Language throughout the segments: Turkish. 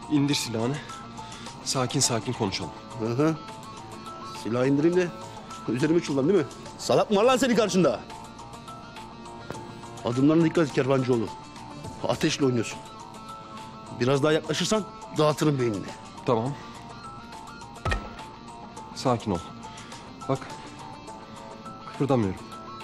İndir silahını. Sakin sakin konuşalım. Hı. Silahı indireyim de üzerime çullan değil mi? Salak mı var lan senin karşında? Adımlarına dikkat et Kervancıoğlu. Ateşle oynuyorsun. Biraz daha yaklaşırsan dağıtırım beynini. Tamam. Sakin ol. Bak. Kıpırdamıyorum.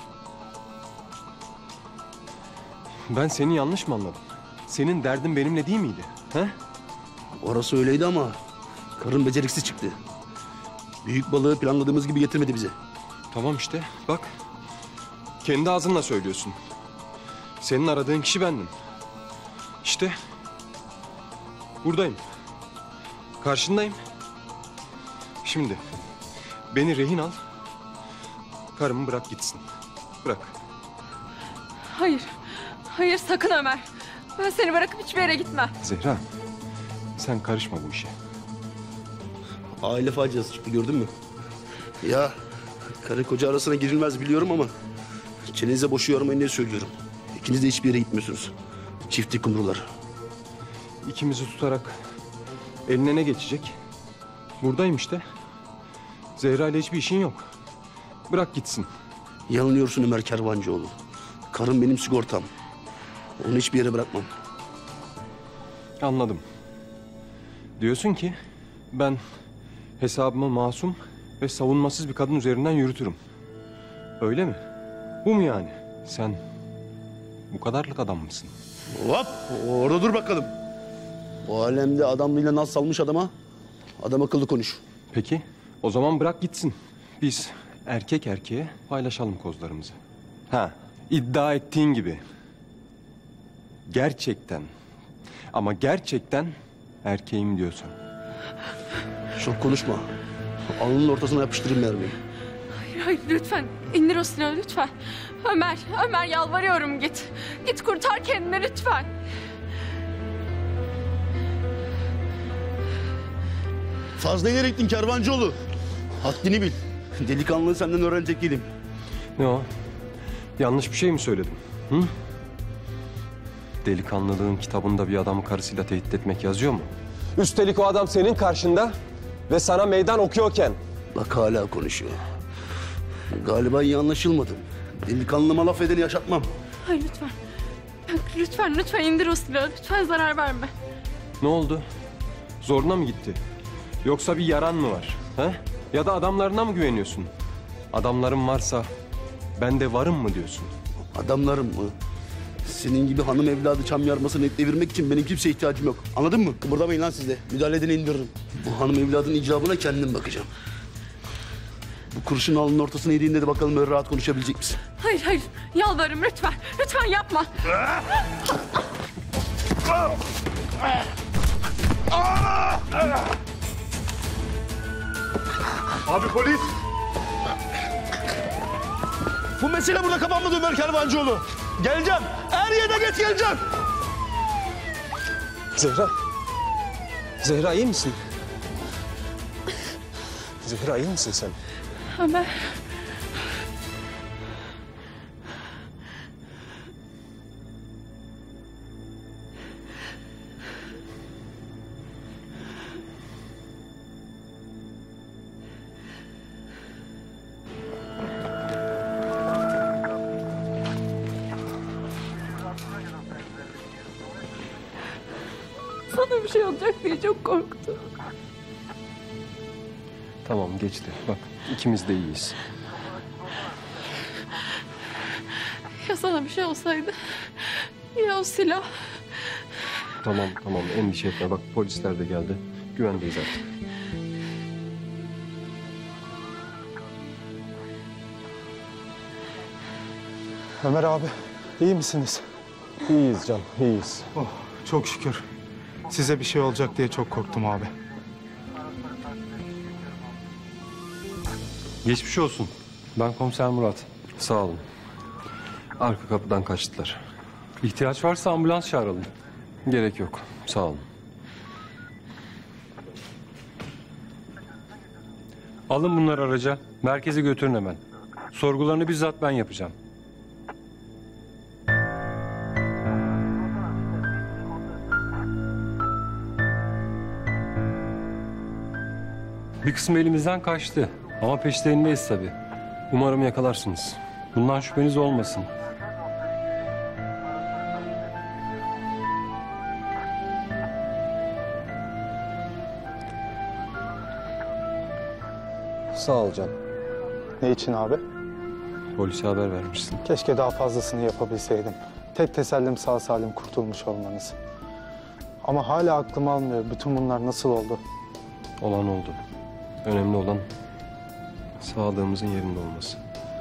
Ben seni yanlış mı anladım? Senin derdin benimle değil miydi? He? Orası öyleydi ama karın beceriksiz çıktı. Büyük balığı planladığımız gibi getirmedi bize. Tamam işte. Bak. Kendi ağzınla söylüyorsun. Senin aradığın kişi bendim. İşte. Buradayım. Karşındayım. Şimdi beni rehin al. Karımı bırak gitsin. Bırak. Hayır. Hayır sakın Ömer. Ben seni bırakıp hiçbir yere gitmem. Zehra, sen karışma bu işe. Aile faciası çıktı gördün mü? Ya karı koca arasına girilmez biliyorum ama çenenize boşu yormayın diye söylüyorum. İkiniz de hiçbir yere gitmiyorsunuz. Çiftlik kumrular. İkimizi tutarak eline ne geçecek? Buradayım işte. Zehra ile hiçbir işin yok. Bırak gitsin. Yanılıyorsun Ömer Kervancıoğlu. Karım benim sigortam. Onu hiçbir yere bırakmam. Anladım. Diyorsun ki ben hesabımı masum ve savunmasız bir kadın üzerinden yürütürüm. Öyle mi? Bu mu yani? Sen bu kadarlık adam mısın? Hop! Orada dur bakalım. Bu alemde adamlığıyla naz salmış adama adam akıllı konuş. Peki o zaman bırak gitsin. Biz erkek erkeğe paylaşalım kozlarımızı. Ha, iddia ettiğin gibi. Gerçekten ama gerçekten erkeğim diyorsan. Çok konuşma. Alnının ortasına yapıştırayım mermiyi. Hayır lütfen indir o silahı lütfen. Ömer yalvarıyorum git. Git kurtar kendini lütfen. Fazla ileri gittin Kervancıoğlu. Haddini bil. Delikanlılığı senden öğrenecek değilim. Ne o? Yanlış bir şey mi söyledim? Hı? Delikanlılığın kitabında bir adamı karısıyla tehdit etmek yazıyor mu? Üstelik o adam senin karşında ve sana meydan okuyorken. Bak hala konuşuyor. Galiba iyi anlaşılmadı. Delikanlıma laf edeni yaşatmam. Hayır lütfen. Lütfen indir o silahı. Lütfen zarar verme. Ne oldu? Zoruna mı gitti? Yoksa bir yaran mı var? He? Ya da adamlarına mı güveniyorsun? Adamların varsa ben de varım mı diyorsun? Adamlarım mı? Senin gibi hanım evladı çam yarmasını devirmek için benim kimseye ihtiyacım yok. Anladın mı? Kıpırdamayın lan siz de. Müdahale edeni indiririm. Bu hanım evladın icabına kendim bakacağım. Bu kurşun alnının ortasına yediğinde de bakalım böyle rahat konuşabilecek misin? Hayır. Yalvarırım lütfen. Lütfen yapma. Abi polis! Bu mesele burada kapanmadı Ömer Kervancıoğlu. Geleceğim. Er ya da geç geleceğim. Zehra. Zehra iyi misin? Zehra iyi misin sen? Ömer. Sana bir şey olacak diye çok korktum. Tamam geçti. Bak ikimiz de iyiyiz. Ya sana bir şey olsaydı? Ya o silah? Tamam endişe etme. Bak polisler de geldi. Güvendeyiz artık. Ömer abi, iyi misiniz? İyiyiz Can, iyiyiz. Oh, çok şükür. Size bir şey olacak diye çok korktum abi. Geçmiş olsun. Ben Komiser Murat. Sağ olun. Arka kapıdan kaçtılar. İhtiyaç varsa ambulans çağıralım. Gerek yok. Sağ olun. Alın bunları araca. Merkeze götürün hemen. Sorgularını bizzat ben yapacağım. Bir kısmı elimizden kaçtı ama peşlerindeyiz tabii. Umarım yakalarsınız. Bundan şüpheniz olmasın. Sağ ol Can. Ne için abi? Polise haber vermişsin. Keşke daha fazlasını yapabilseydim. Tek tesellim sağ salim kurtulmuş olmanız. Ama hala aklım almıyor. Bütün bunlar nasıl oldu? Olan oldu. Önemli olan sağlığımızın yerinde olması.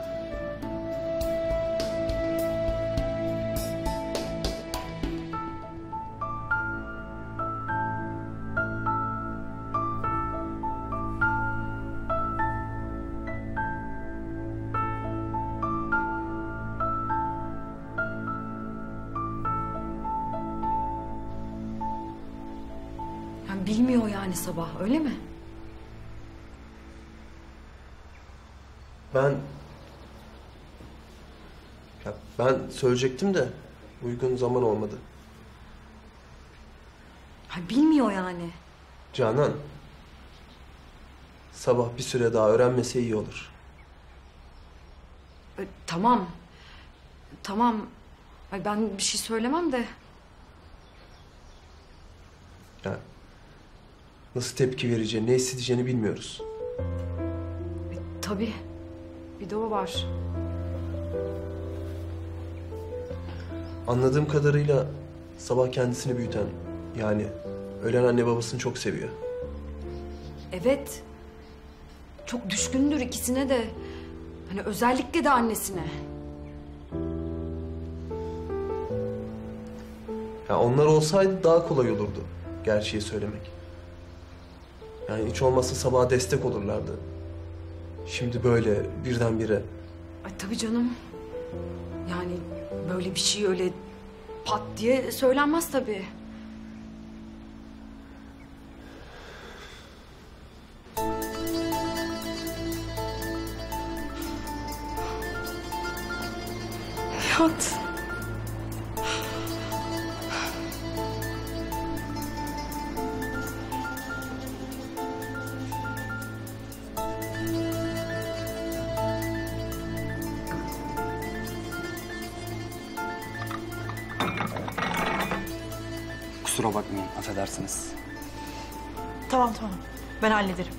Yani bilmiyor yani Sabah, öyle mi? Ben söyleyecektim de uygun zaman olmadı. Ha, bilmiyor yani. Canan, Sabah bir süre daha öğrenmese iyi olur. Tamam. Tamam. Ay, ben bir şey söylemem de. Yani nasıl tepki vereceğini, ne hissedeceğini bilmiyoruz. Tabii. Bir de o var. Anladığım kadarıyla Sabah kendisini büyüten, yani ölen anne babasını çok seviyor. Evet. Çok düşkündür ikisine de. Hani özellikle de annesine. Ya onlar olsaydı daha kolay olurdu gerçeği söylemek. Yani hiç olmazsa Sabah'a destek olurlardı. Şimdi böyle birdenbire. Ay tabii canım. Yani böyle bir şey öyle pat diye söylenmez tabii. Hayat. Kusura bakmayın, affedersiniz. Tamam. Ben hallederim.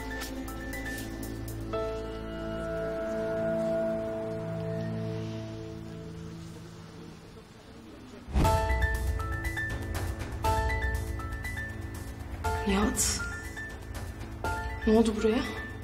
Nihat. Ne oldu buraya?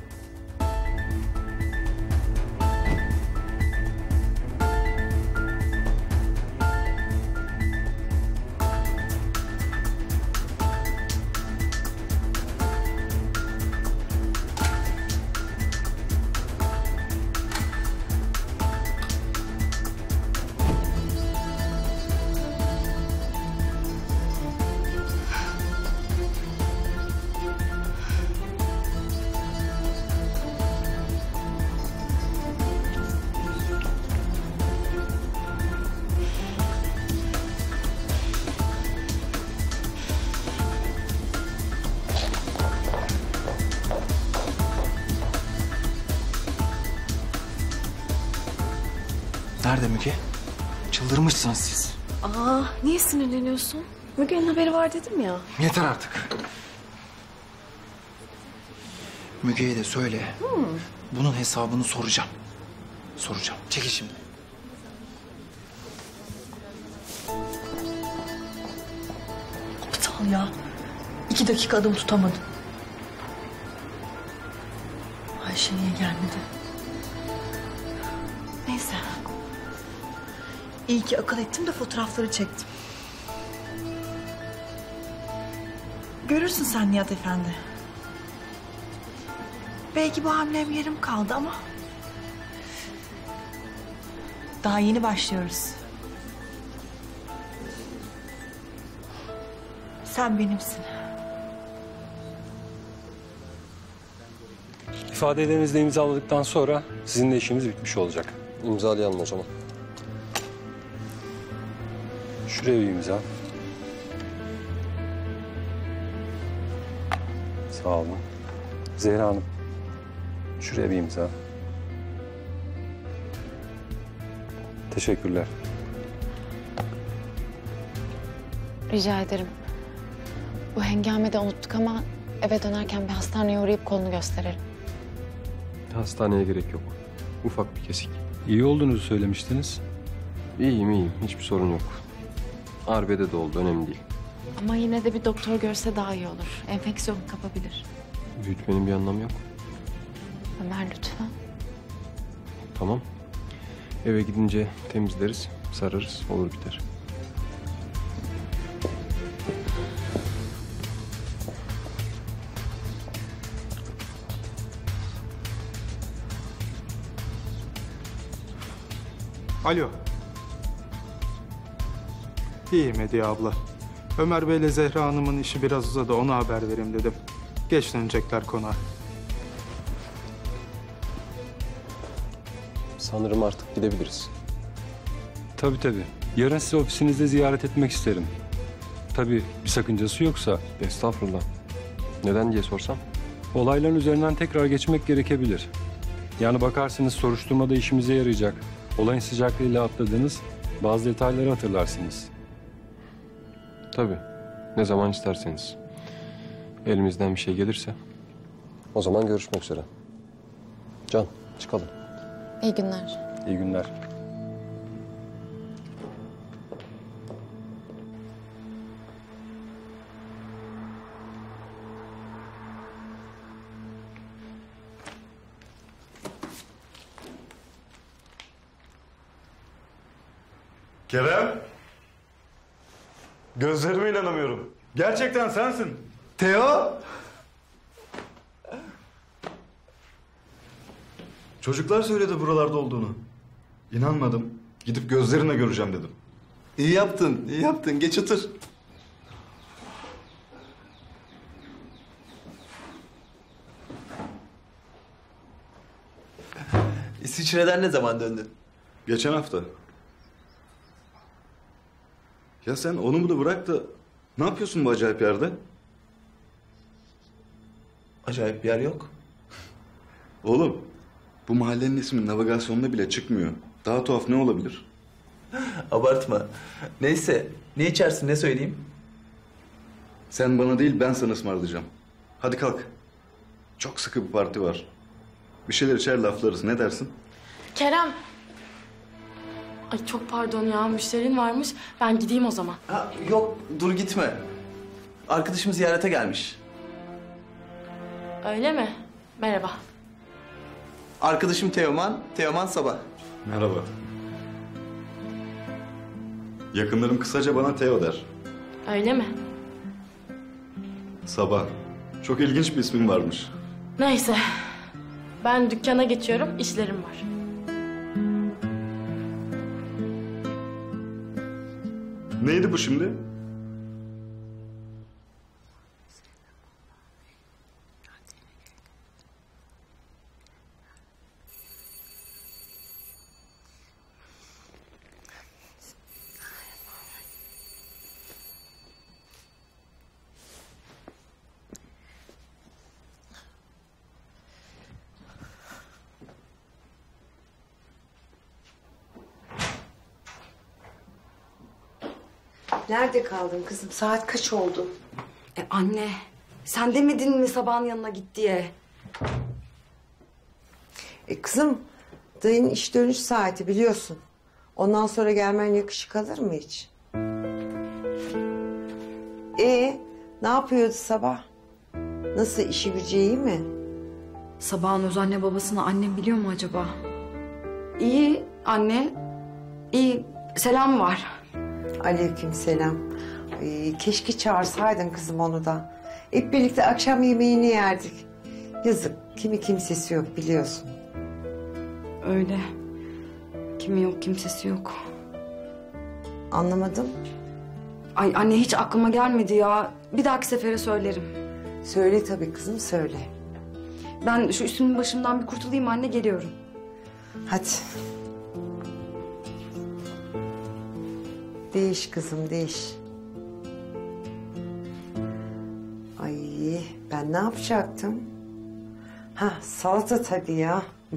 Nerede Müge? Çıldırmışsınız siz. Aa, niye sinirleniyorsun? Müge'nin haberi var dedim ya. Yeter artık. Müge'ye de söyle. Bunun hesabını soracağım. Soracağım. Çekil şimdi. Aptal ya. 2 dakika adım tutamadım. Ayşe niye gelmedi? Neyse. İyi ki akıl ettim de fotoğrafları çektim. Görürsün sen Nihat Efendi. Belki bu hamlem yarım kaldı ama... daha yeni başlıyoruz. Sen benimsin. İfadelerinizi de imzaladıktan sonra sizinle işimiz bitmiş olacak. İmzalayalım o zaman. Şuraya bir imza. Sağ olun. Zehra Hanım, şuraya bir imza. Teşekkürler. Rica ederim. Bu hengamede unuttuk ama eve dönerken bir hastaneye uğrayıp kolunu gösterelim. Hastaneye gerek yok. Ufak bir kesik. İyi olduğunuzu söylemiştiniz. İyiyim. Hiçbir sorun yok. Arbede de oldu. Önemli değil. Ama yine de bir doktor görse daha iyi olur. Enfeksiyon kapabilir. Büyütmenin bir anlamı yok. Ömer lütfen. Tamam. Eve gidince temizleriz, sararız, olur biter. Alo. İyiyim Hediye abla. Ömer Bey'le Zehra Hanım'ın işi biraz uzadı, ona haber vereyim dedim. Geç dönecekler konağa. Sanırım artık gidebiliriz. Tabii. Yarın sizi ofisinizde ziyaret etmek isterim. Tabii bir sakıncası yoksa. Estağfurullah. Neden diye sorsam? Olayların üzerinden tekrar geçmek gerekebilir. Yani bakarsınız soruşturmada işimize yarayacak. Olayın sıcaklığıyla atladığınız bazı detayları hatırlarsınız. Tabii. Ne zaman isterseniz. Elimizden bir şey gelirse. O zaman görüşmek üzere. Can, çıkalım. İyi günler. İyi günler. Kerem. Gözlerime inanamıyorum. Gerçekten sensin. Teo! Çocuklar söyledi buralarda olduğunu. İnanmadım. Gidip gözlerinle göreceğim dedim. İyi yaptın, iyi yaptın. Geç otur. İsviçre'den ne zaman döndün? Geçen hafta. Ya sen onu bunu bırak da ne yapıyorsun bu acayip yerde? Acayip bir yer yok. Oğlum, bu mahallenin ismi navigasyonda bile çıkmıyor. Daha tuhaf ne olabilir? Abartma. Neyse, ne içersin, ne söyleyeyim? Sen bana değil, ben sana ısmarlayacağım. Hadi kalk. Çok sıkı bir parti var. Bir şeyler içer laflarız. Ne dersin? Kerem. Ay çok pardon ya, müşterin varmış. Ben gideyim o zaman. Ha, yok, dur gitme. Arkadaşım ziyarete gelmiş. Öyle mi? Merhaba. Arkadaşım Teoman Sabah. Merhaba. Yakınlarım kısaca bana Teo der. Öyle mi? Sabah. Çok ilginç bir ismin varmış. Neyse. Ben dükkana geçiyorum, işlerim var. Neydi bu şimdi? Nerede kaldın kızım? Saat kaç oldu? Anne, sen demedin mi Sabah'ın yanına git diye? Kızım, dayının iş dönüş saati biliyorsun. Ondan sonra gelmen yakışık alır mı hiç? Ne yapıyordu Sabah? Nasıl, işi gücü iyi mi? Sabah'ın öz anne babasını annem biliyor mu acaba? İyi anne, iyi. Selam var. Aleykümselam. Keşke çağırsaydın kızım onu da. Hep birlikte akşam yemeğini yerdik. Yazık, kimi kimsesi yok biliyorsun. Öyle. Kimi yok, kimsesi yok. Anlamadım. Ay anne hiç aklıma gelmedi ya. Bir dahaki sefere söylerim. Söyle tabii kızım, söyle. Ben şu üstümün başımdan bir kurtulayım anne, geliyorum. Hadi. Değiş kızım, değiş. Ay, ben ne yapacaktım? Ha, salata tabii ya.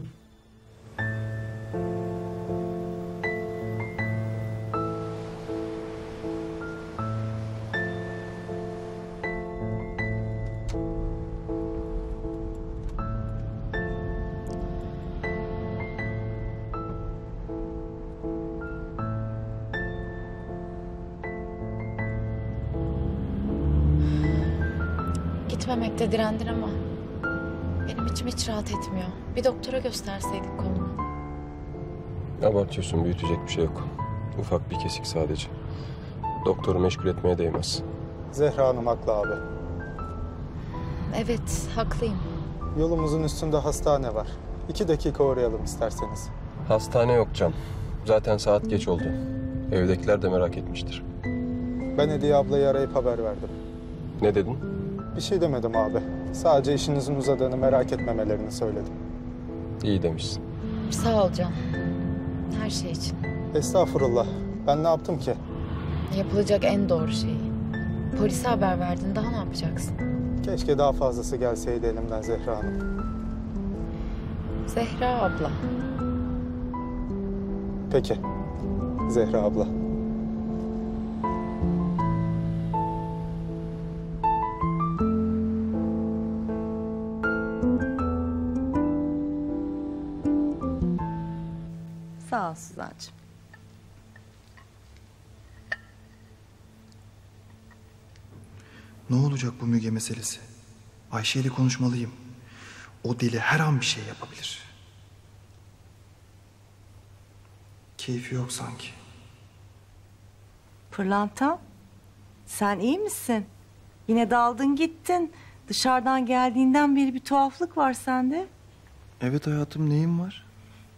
Gitmemekte direndin ama benim içim hiç rahat etmiyor. Bir doktora gösterseydik kolunu. Abartıyorsun, büyütecek bir şey yok. Ufak bir kesik sadece. Doktoru meşgul etmeye değmez. Zehra Hanım haklı abi. Evet, haklıyım. Yolumuzun üstünde hastane var. 2 dakika uğrayalım isterseniz. Hastane yok Can. Zaten saat geç oldu. Evdekiler de merak etmiştir. Ben Hediye ablayı arayıp haber verdim. Ne dedin? Bir şey demedim abi. Sadece işinizin uzadığını merak etmemelerini söyledim. İyi demişsin. Sağ ol Can. Her şey için. Estağfurullah. Ben ne yaptım ki? Yapılacak en doğru şey. Polise haber verdin, daha ne yapacaksın? Keşke daha fazlası gelseydi elimden Zehra Hanım. Zehra abla. Peki. Zehra abla. Sağ ol Suzan'cığım. Ne olacak bu Müge meselesi? Ayşe ile konuşmalıyım. O deli her an bir şey yapabilir. Keyfi yok sanki. Pırlanta, sen iyi misin? Yine daldın gittin. Dışarıdan geldiğinden beri bir tuhaflık var sende. Evet hayatım, neyim var?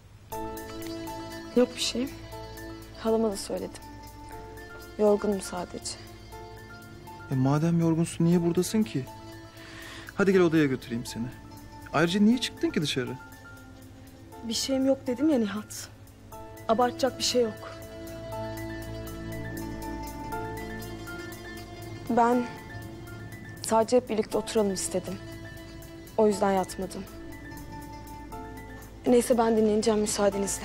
Yok bir şey. Halama da söyledim. Yorgunum sadece. Madem yorgunsun niye buradasın ki? Hadi gel odaya götüreyim seni. Ayrıca niye çıktın ki dışarı? Bir şeyim yok dedim ya Nihat. Abartacak bir şey yok. Ben sadece hep birlikte oturalım istedim. O yüzden yatmadım. Neyse ben dinleneceğim müsaadenizle.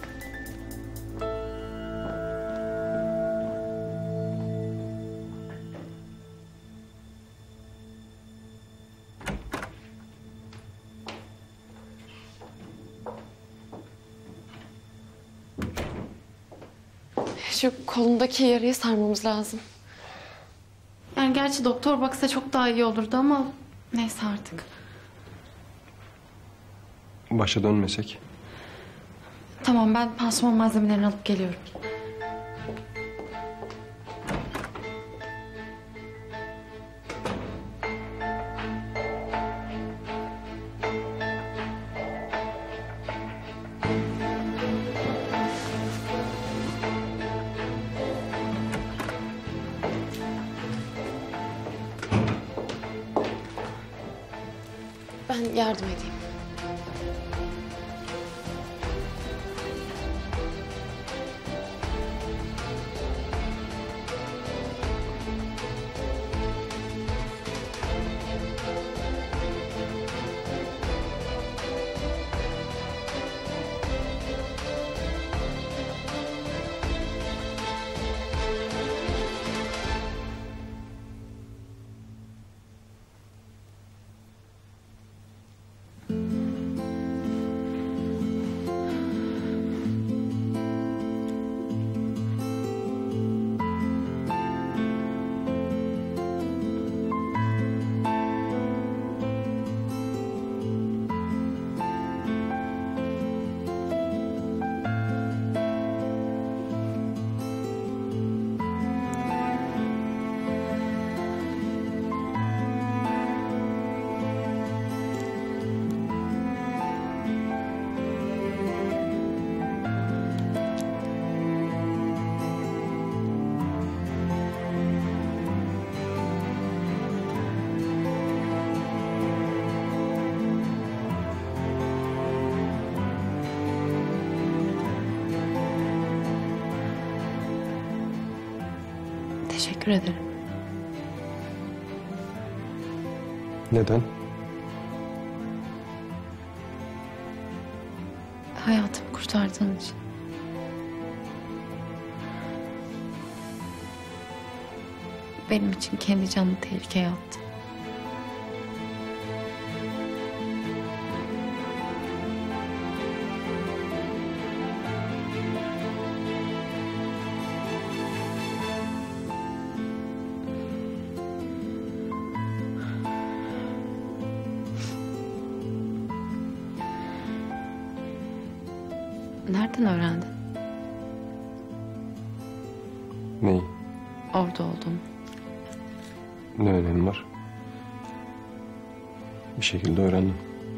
Şu kolundaki yarayı sarmamız lazım. Yani gerçi doktor baksa çok daha iyi olurdu ama neyse artık. Başa dönmesek? Tamam, ben pansuman malzemelerini alıp geliyorum. Ben yardım edeyim. Teşekkür ederim. Neden? Hayatımı kurtardığın için. Benim için kendi canını tehlikeye attı. Nereden öğrendin? Neyi? Orada olduğumu. Ne önemi var? Bir şekilde öğrendim.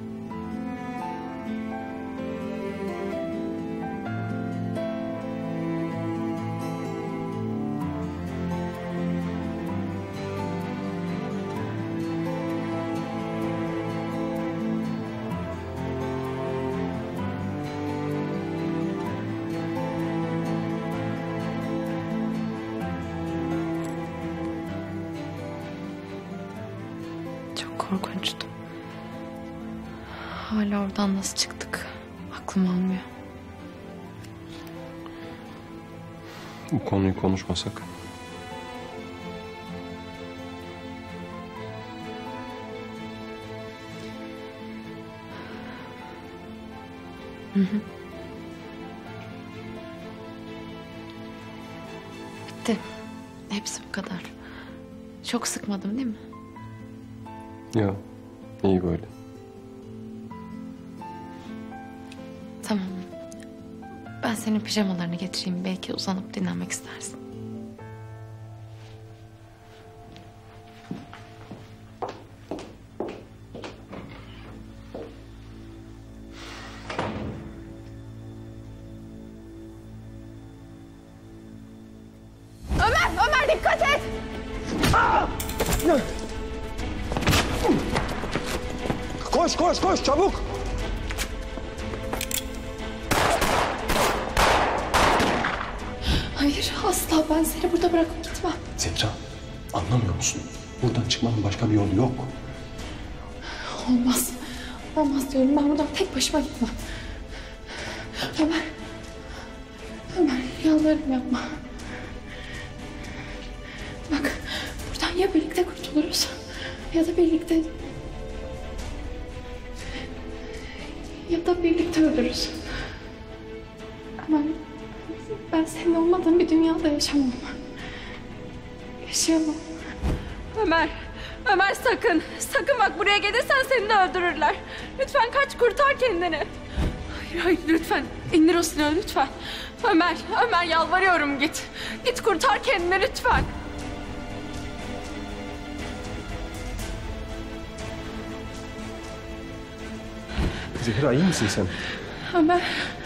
Çok korkunçtu. Hala oradan nasıl çıktık? Aklım almıyor. Bu konuyu konuşmasak. Hı hı. Bitti. Hepsi bu kadar. Çok sıkmadım değil mi? Ya iyi böyle. Tamam. Ben senin pijamalarını getireyim. Belki uzanıp dinlenmek istersin. Ömer dikkat et! Koş çabuk. Hayır asla ben seni burada bırakıp gitmem. Zehra, anlamıyor musun? Buradan çıkmanın başka bir yolu yok. Olmaz. Olmaz diyorum, ben buradan tek başıma gitmem. Ömer yalvarırım yapma. Bak buradan ya birlikte kurtuluruz ya da birlikte ölürüz. Ama ben senin olmadığın bir dünyada yaşamam. Yaşayamam. Ömer sakın bak buraya gelirsen seni de öldürürler. Lütfen kaç, kurtar kendini. Hayır lütfen indir o silahı lütfen. Ömer yalvarıyorum git. Git kurtar kendini lütfen. Zehra iyi misin sen? Ömer.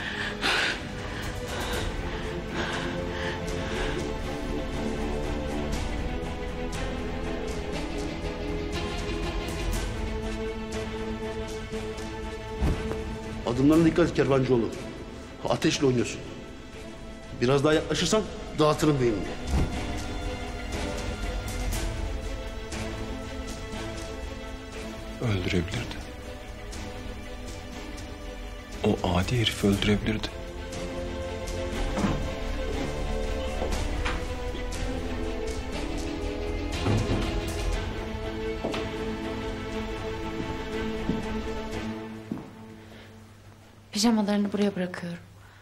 Adımlarına dikkat et Kervancıoğlu. Ateşle oynuyorsun. Biraz daha yaklaşırsan dağıtırım beynini. Öldürebilirdi. O adi herifi öldürebilirdi. Pijamalarını buraya bırakıyorum.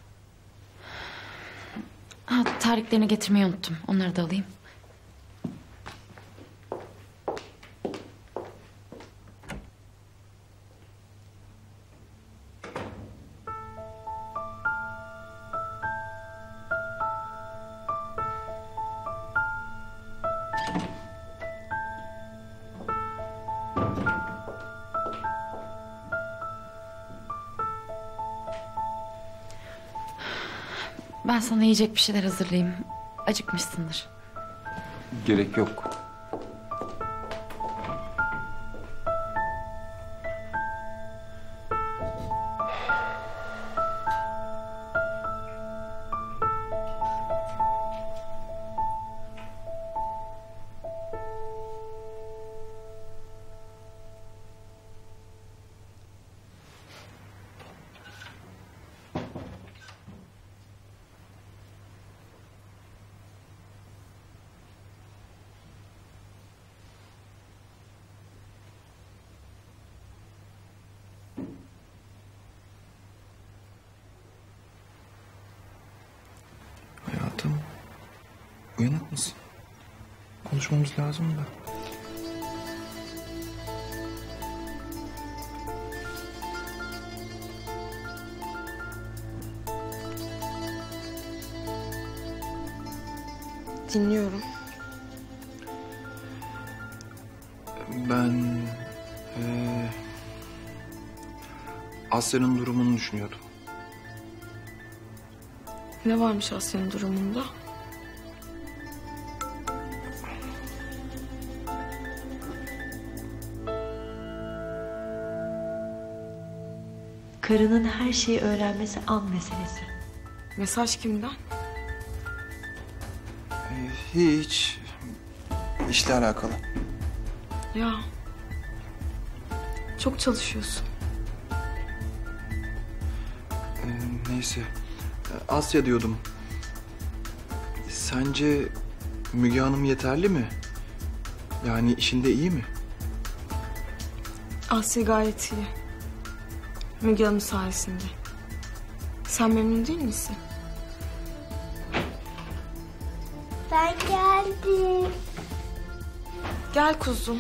Tarihlerini getirmeyi unuttum. Onları da alayım. Ben sana yiyecek bir şeyler hazırlayayım. Acıkmışsındır. Gerek yok. Uyanık mısın? Konuşmamız lazım da. Dinliyorum. Ben Asya'nın durumunu düşünüyordum. Ne varmış Asya'nın durumunda? Karının her şeyi öğrenmesi an meselesi. Mesaj kimden? Hiç. İşle alakalı. Ya. Çok çalışıyorsun. Neyse. Asya diyordum. Sence Müge Hanım yeterli mi? Yani işinde iyi mi? Asya gayet iyi. Müge Hanım sayesinde. Sen memnun değil misin? Ben geldim. Gel kuzum.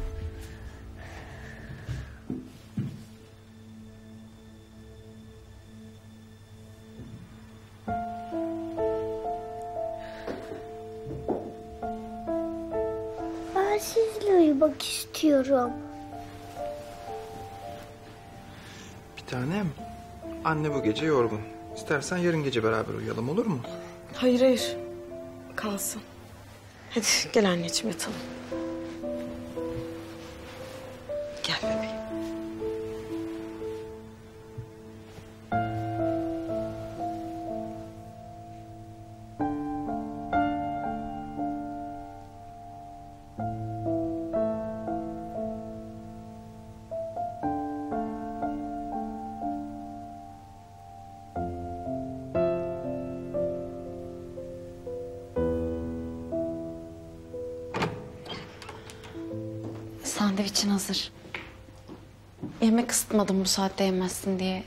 Ben sizle uyumak istiyorum. Bir tanem. Anne bu gece yorgun. İstersen yarın gece beraber uyuyalım, olur mu? Hayır hayır. Kalsın. Hadi gel anneciğim yatalım. Gel bebeğim. Sandviçin hazır. Yemek ısıtmadım bu saatte yemezsin diye.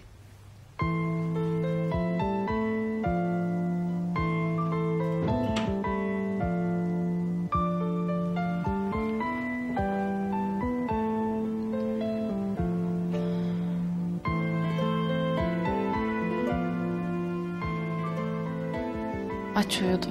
Aç uyudu.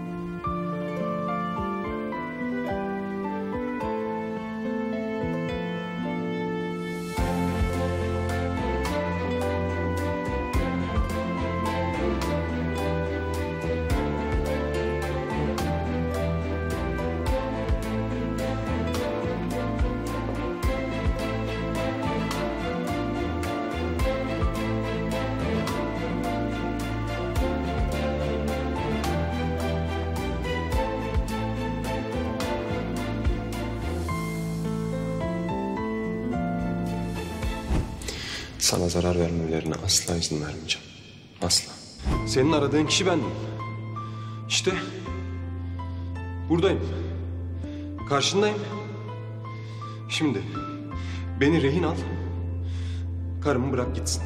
Sana zarar vermelerine asla izin vermeyeceğim. Asla. Senin aradığın kişi bendim. İşte buradayım. Karşındayım. Şimdi beni rehin al. Karımı bırak gitsin.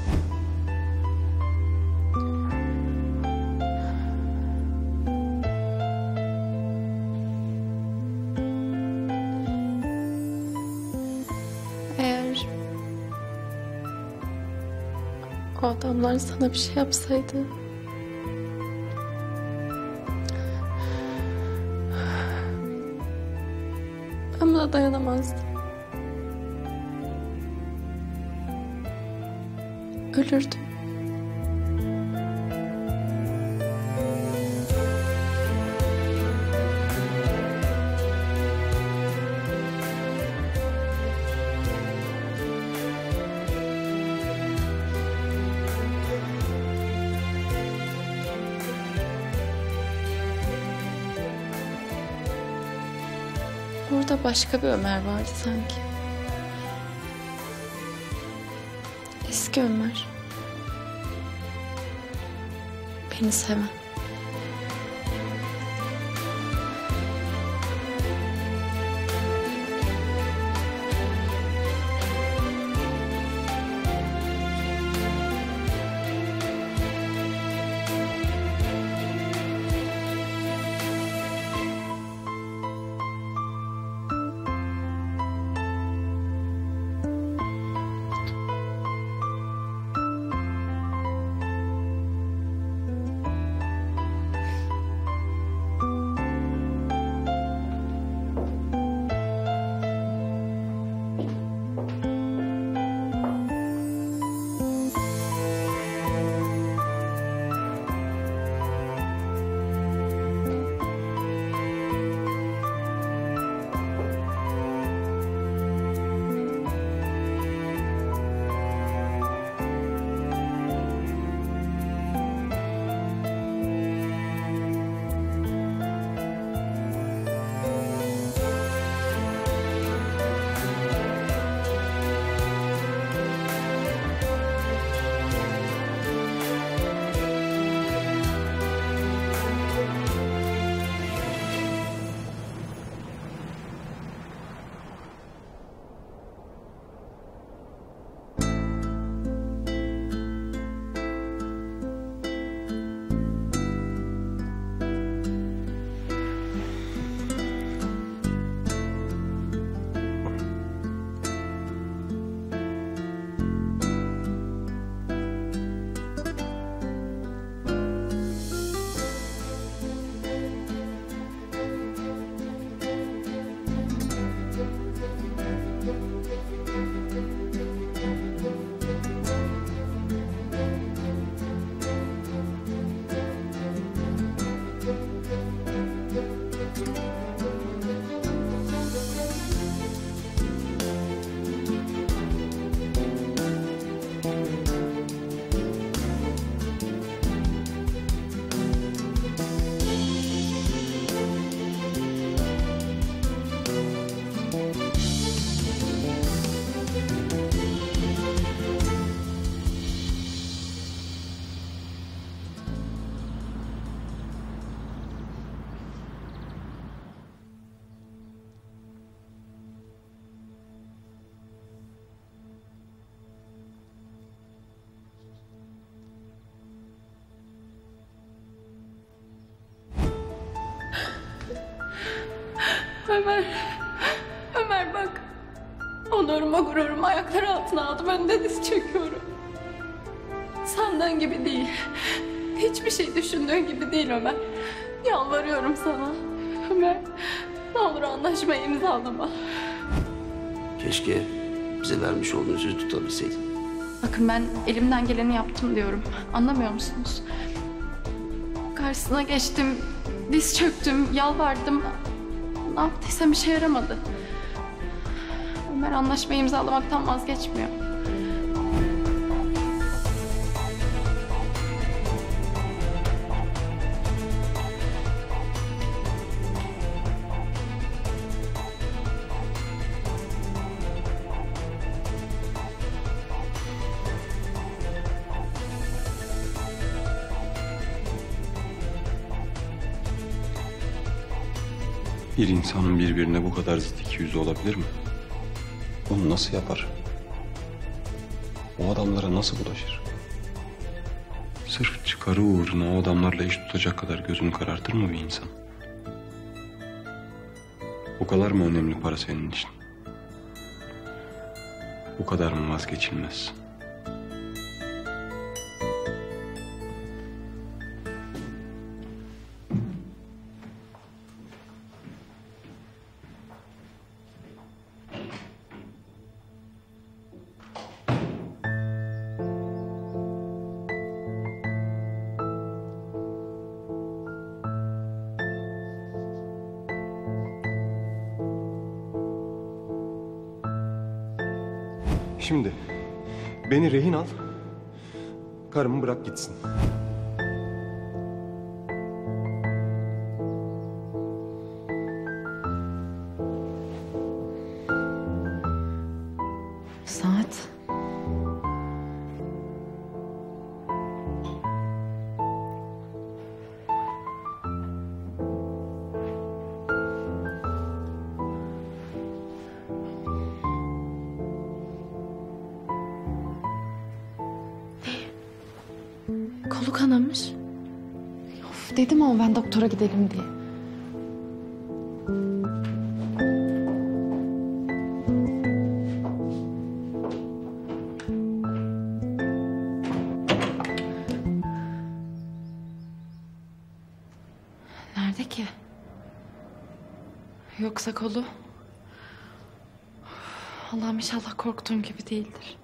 Eğer o adamlar sana bir şey yapsaydı... ben buna dayanamazdım. Ölürdüm. Orada başka bir Ömer vardı sanki. Eski Ömer. Beni seven. Ömer. Ömer bak. Onurumu, gururumu ayaklar altına aldım. Önünde diz çöküyorum. Sandığın gibi değil. Hiçbir şey düşündüğün gibi değil Ömer. Yalvarıyorum sana. Ömer, ne olur anlaşmayı imzalama. Keşke bize vermiş olduğun sözü tutabilseydin. Bakın ben elimden geleni yaptım diyorum. Anlamıyor musunuz? Karşısına geçtim, diz çöktüm, yalvardım. Ne yaptıysam işe yaramadı. Ömer anlaşmayı imzalamaktan vazgeçmiyor. Bir insanın birbirine bu kadar zıt iki yüzü olabilir mi? Bunu nasıl yapar? O adamlara nasıl bulaşır? Sırf çıkarı uğruna o adamlarla iş tutacak kadar gözünü karartır mı bir insan? Bu kadar mı önemli para senin için? Bu kadar mı vazgeçilmez? Şimdi beni rehin al, karımı bırak gitsin. Saat. Kolu kanamış. Of, dedim ama ben doktora gidelim diye. Nerede ki? Yoksa kolu? Allah'ım inşallah korktuğum gibi değildir.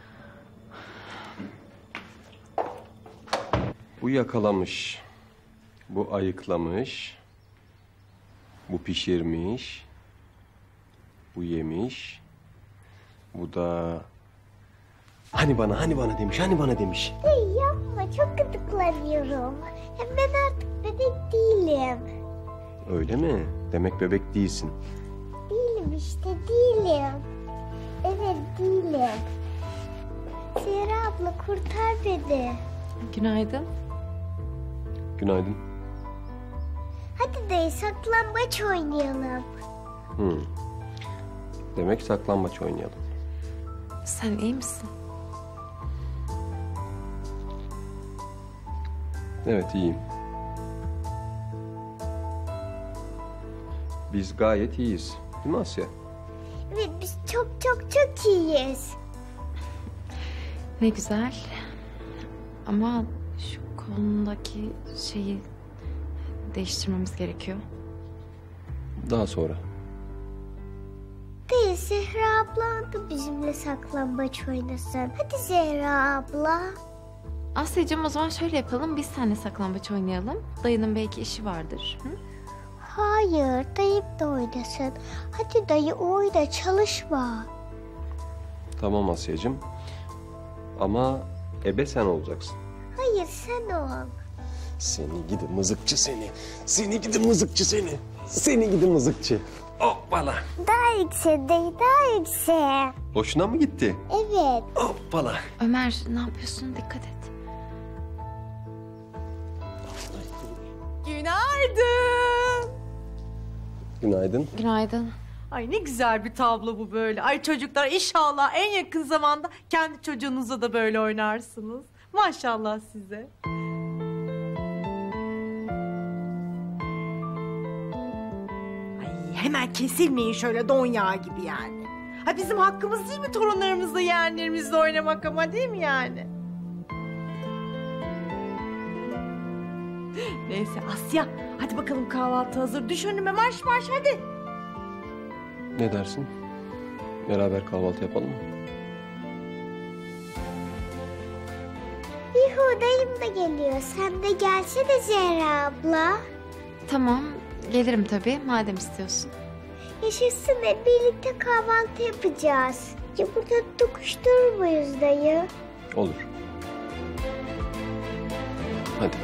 Bu yakalamış, bu ayıklamış, bu pişirmiş, bu yemiş, bu da hani bana demiş. Hey yapma, çok gıdıklanıyorum. Hem ben artık bebek değilim. Öyle mi? Demek bebek değilsin. Değilim işte, değilim. Evet, değilim. Zehra abla kurtar beni. Günaydın. Günaydın. Hadi dayı saklambaç oynayalım. Demek saklambaç oynayalım. Sen iyi misin? Evet, iyiyim. Biz gayet iyiyiz. Değil mi Asya? Evet, biz çok iyiyiz. Ne güzel. Ama şu kolundaki şeyi değiştirmemiz gerekiyor. Daha sonra. Dayı Zehra abla da bizimle saklambaç oynasın. Hadi Zehra abla. Asya'cığım o zaman şöyle yapalım. Biz seninle saklambaç oynayalım. Dayının belki işi vardır. Hı? Hayır, dayım da oynasın. Hadi dayı oyna, çalışma. Tamam Asya'cığım. Ama ebe sen olacaksın. Hayır, sen ol. Seni gidi mızıkçı seni. Seni gidi mızıkçı seni. Seni gidi mızıkçı. Hoppala. Daha yüksek dayı, daha yüksek. Hoşuna mı gitti? Evet. Hoppala. Ömer ne yapıyorsun? Dikkat et. Günaydın. Günaydın. Günaydın. Ay ne güzel bir tablo bu böyle. Ay çocuklar inşallah en yakın zamanda kendi çocuğunuzla da böyle oynarsınız. Maşallah size. Ay hemen kesilmeyin şöyle don yağı gibi yani. Ha bizim hakkımız değil mi torunlarımızla yeğenlerimizle oynamak ama değil mi yani? Neyse Asya hadi bakalım kahvaltı hazır. Düş önüme marş marş hadi. Ne dersin? Beraber kahvaltı yapalım mı? Yuhu dayım da geliyor. Sen de gelsene Zehra abla. Tamam, gelirim tabii madem istiyorsun. Yaşasın, hep birlikte kahvaltı yapacağız. Ya burada dokuşturur muyuz dayı? Olur. Hadi.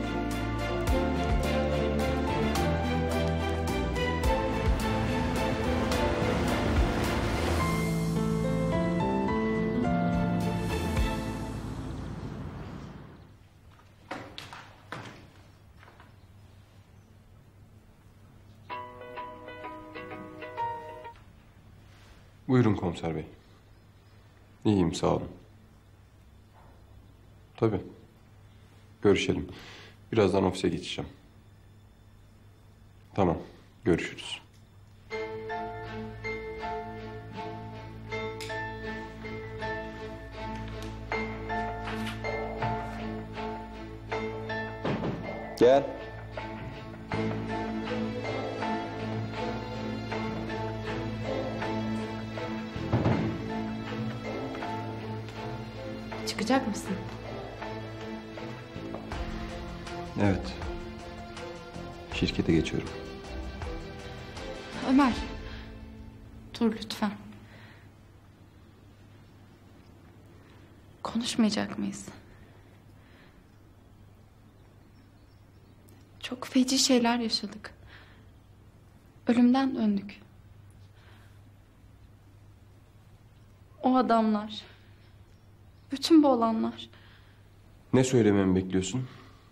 Buyurun komiser bey. İyiyim, sağ olun. Tabii. Görüşelim. Birazdan ofise geçeceğim. Tamam, görüşürüz. Gel. Çıkacak mısın? Evet. Şirkete geçiyorum. Ömer. Dur lütfen. Konuşmayacak mıyız? Çok feci şeyler yaşadık. Ölümden döndük. O adamlar. Bütün bu olanlar. Ne söylememi bekliyorsun?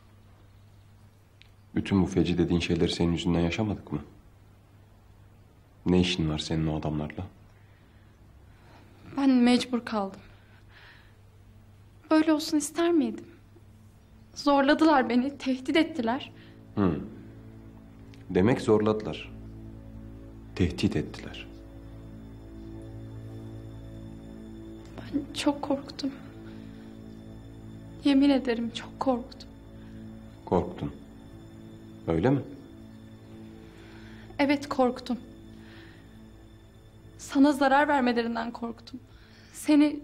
Bütün bu feci dediğin şeyleri senin yüzünden yaşamadık mı? Ne işin var senin o adamlarla? Ben mecbur kaldım. Böyle olsun ister miydim? Zorladılar beni, tehdit ettiler. Demek zorladılar. Tehdit ettiler. Ben çok korktum. Yemin ederim çok korktum. Korktun. Öyle mi? Evet korktum. Sana zarar vermelerinden korktum. Seni...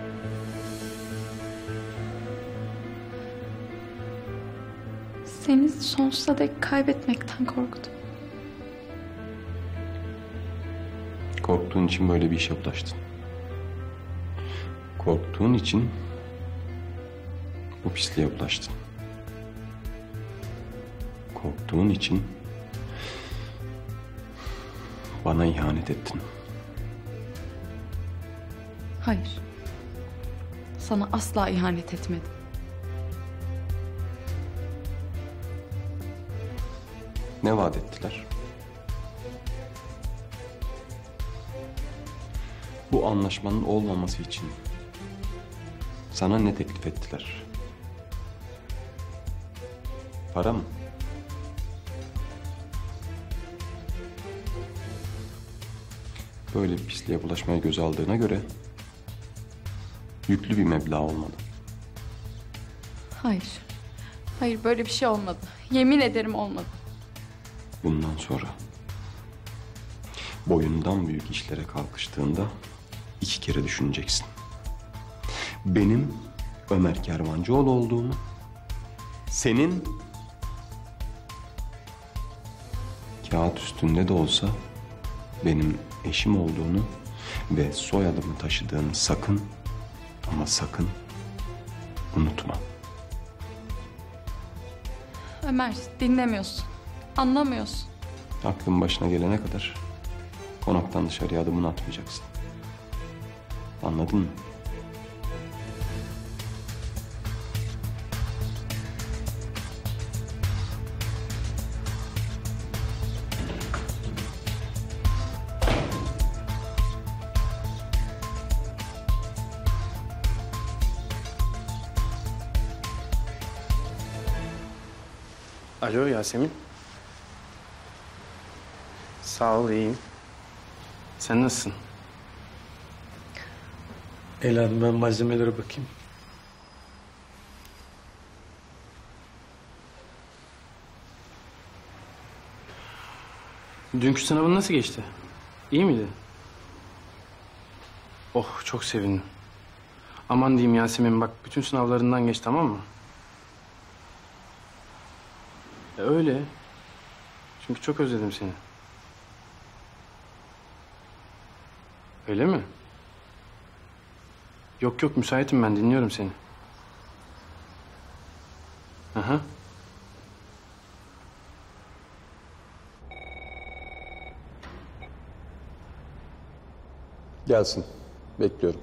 Seni sonsuza dek kaybetmekten korktum. Korktuğun için böyle bir işe bulaştın. Korktuğun için bu pisliğe bulaştın. Korktuğun için bana ihanet ettin. Hayır. Sana asla ihanet etmedim. Ne vaat ettiler? Bu anlaşmanın olmaması için sana ne teklif ettiler? Para mı? Böyle bir pisliğe bulaşmaya göze aldığına göre yüklü bir meblağ olmalı. Hayır. Hayır böyle bir şey olmadı. Yemin ederim olmadı. Bundan sonra boyundan büyük işlere kalkıştığında 2 kere düşüneceksin. Benim Ömer Kervancıoğlu olduğumu, senin kağıt üstünde de olsa benim eşim olduğunu ve soyadımı taşıdığını sakın ama sakın unutma. Ömer dinlemiyorsun. Anlamıyorsun. Aklın başına gelene kadar konaktan dışarıya adımını atmayacaksın. Anladın mı? Alo Yasemin. Sağ ol, iyiyim. Sen nasılsın? Evladım ben malzemelere bakayım. Dünkü sınavın nasıl geçti? İyi miydi? Oh, çok sevindim. Aman diyeyim Yasemin, bak bütün sınavlarından geç, tamam mı? Öyle. Çünkü çok özledim seni. Öyle mi? Yok yok, müsaitim ben, dinliyorum seni. Aha. Gelsin. Bekliyorum.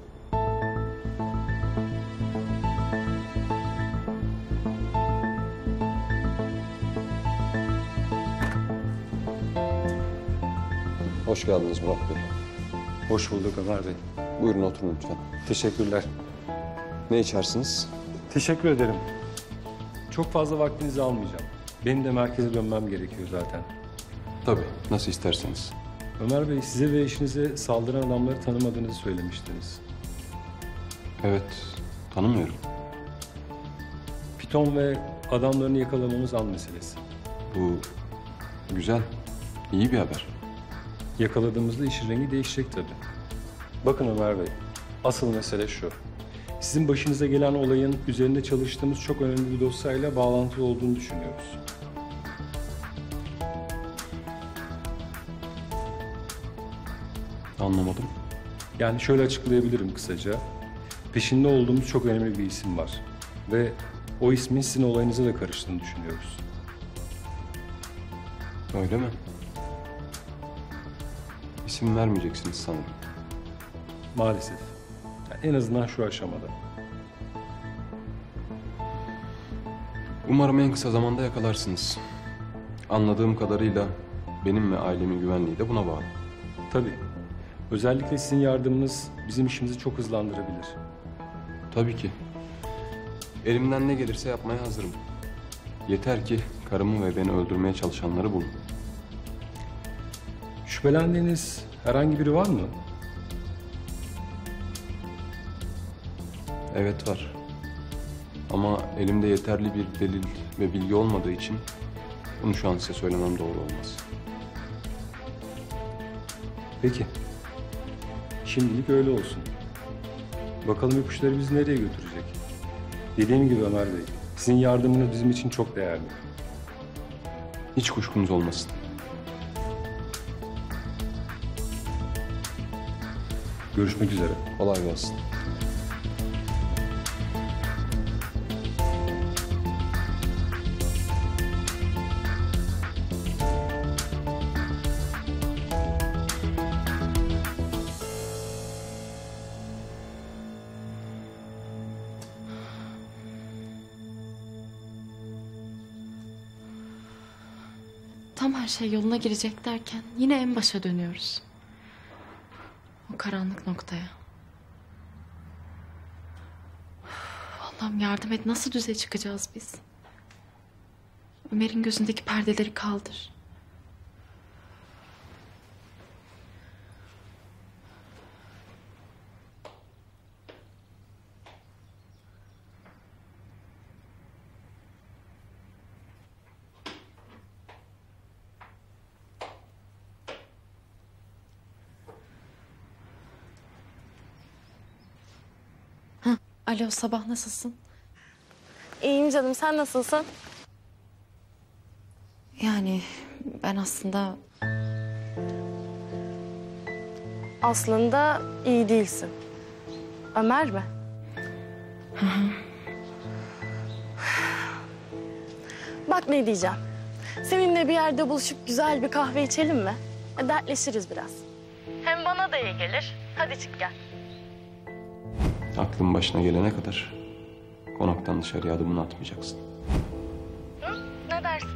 Hoş geldiniz Murat Bey. Hoş bulduk Ömer Bey. Buyurun oturun lütfen. Teşekkürler. Ne içersiniz? Teşekkür ederim. Çok fazla vaktinizi almayacağım. Benim de merkeze dönmem gerekiyor zaten. Tabii, nasıl isterseniz. Ömer Bey, size ve eşinize saldıran adamları tanımadığınızı söylemiştiniz. Evet, tanımıyorum. Piton ve adamlarını yakalamamız an meselesi. Bu güzel, iyi bir haber. Yakaladığımızda işin rengi değişecek tabii. Bakın Ömer Bey, asıl mesele şu. Sizin başınıza gelen olayın üzerinde çalıştığımız çok önemli bir dosyayla bağlantılı olduğunu düşünüyoruz. Anlamadım. Yani şöyle açıklayabilirim kısaca. Peşinde olduğumuz çok önemli bir isim var. Ve o ismin sizin olayınıza da karıştığını düşünüyoruz. Öyle mi? İsim vermeyeceksiniz sanırım. Maalesef. Yani en azından şu aşamada. Umarım en kısa zamanda yakalarsınız. Anladığım kadarıyla benim ve ailemin güvenliği de buna bağlı. Tabii. Özellikle sizin yardımınız bizim işimizi çok hızlandırabilir. Tabii ki. Elimden ne gelirse yapmaya hazırım. Yeter ki karımı ve beni öldürmeye çalışanları bulun. Şüphelendiğiniz herhangi biri var mı? Evet var. Ama elimde yeterli bir delil ve bilgi olmadığı için bunu şu an size söylemem doğru olmaz. Peki. Şimdilik öyle olsun. Bakalım ipuçları bizi nereye götürecek? Dediğim gibi Ömer Bey, sizin yardımınız bizim için çok değerli. Hiç kuşkunuz olmasın. Görüşmek üzere. Kolay gelsin. Tam her şey yoluna girecek derken yine en başa dönüyoruz. O karanlık noktaya. Allah'ım yardım et. Nasıl düze çıkacağız biz? Ömer'in gözündeki perdeleri kaldır. Alo, Sabah nasılsın? İyiyim canım, sen nasılsın? Yani ben aslında... Aslında iyi değilsin. Ömer mi? Hı hı. Bak ne diyeceğim. Seninle bir yerde buluşup güzel bir kahve içelim mi? Dertleşiriz biraz. Hem bana da iyi gelir. Hadi çık gel. Aklın başına gelene kadar konaktan dışarıya adımını atmayacaksın. Hı? Ne dersin?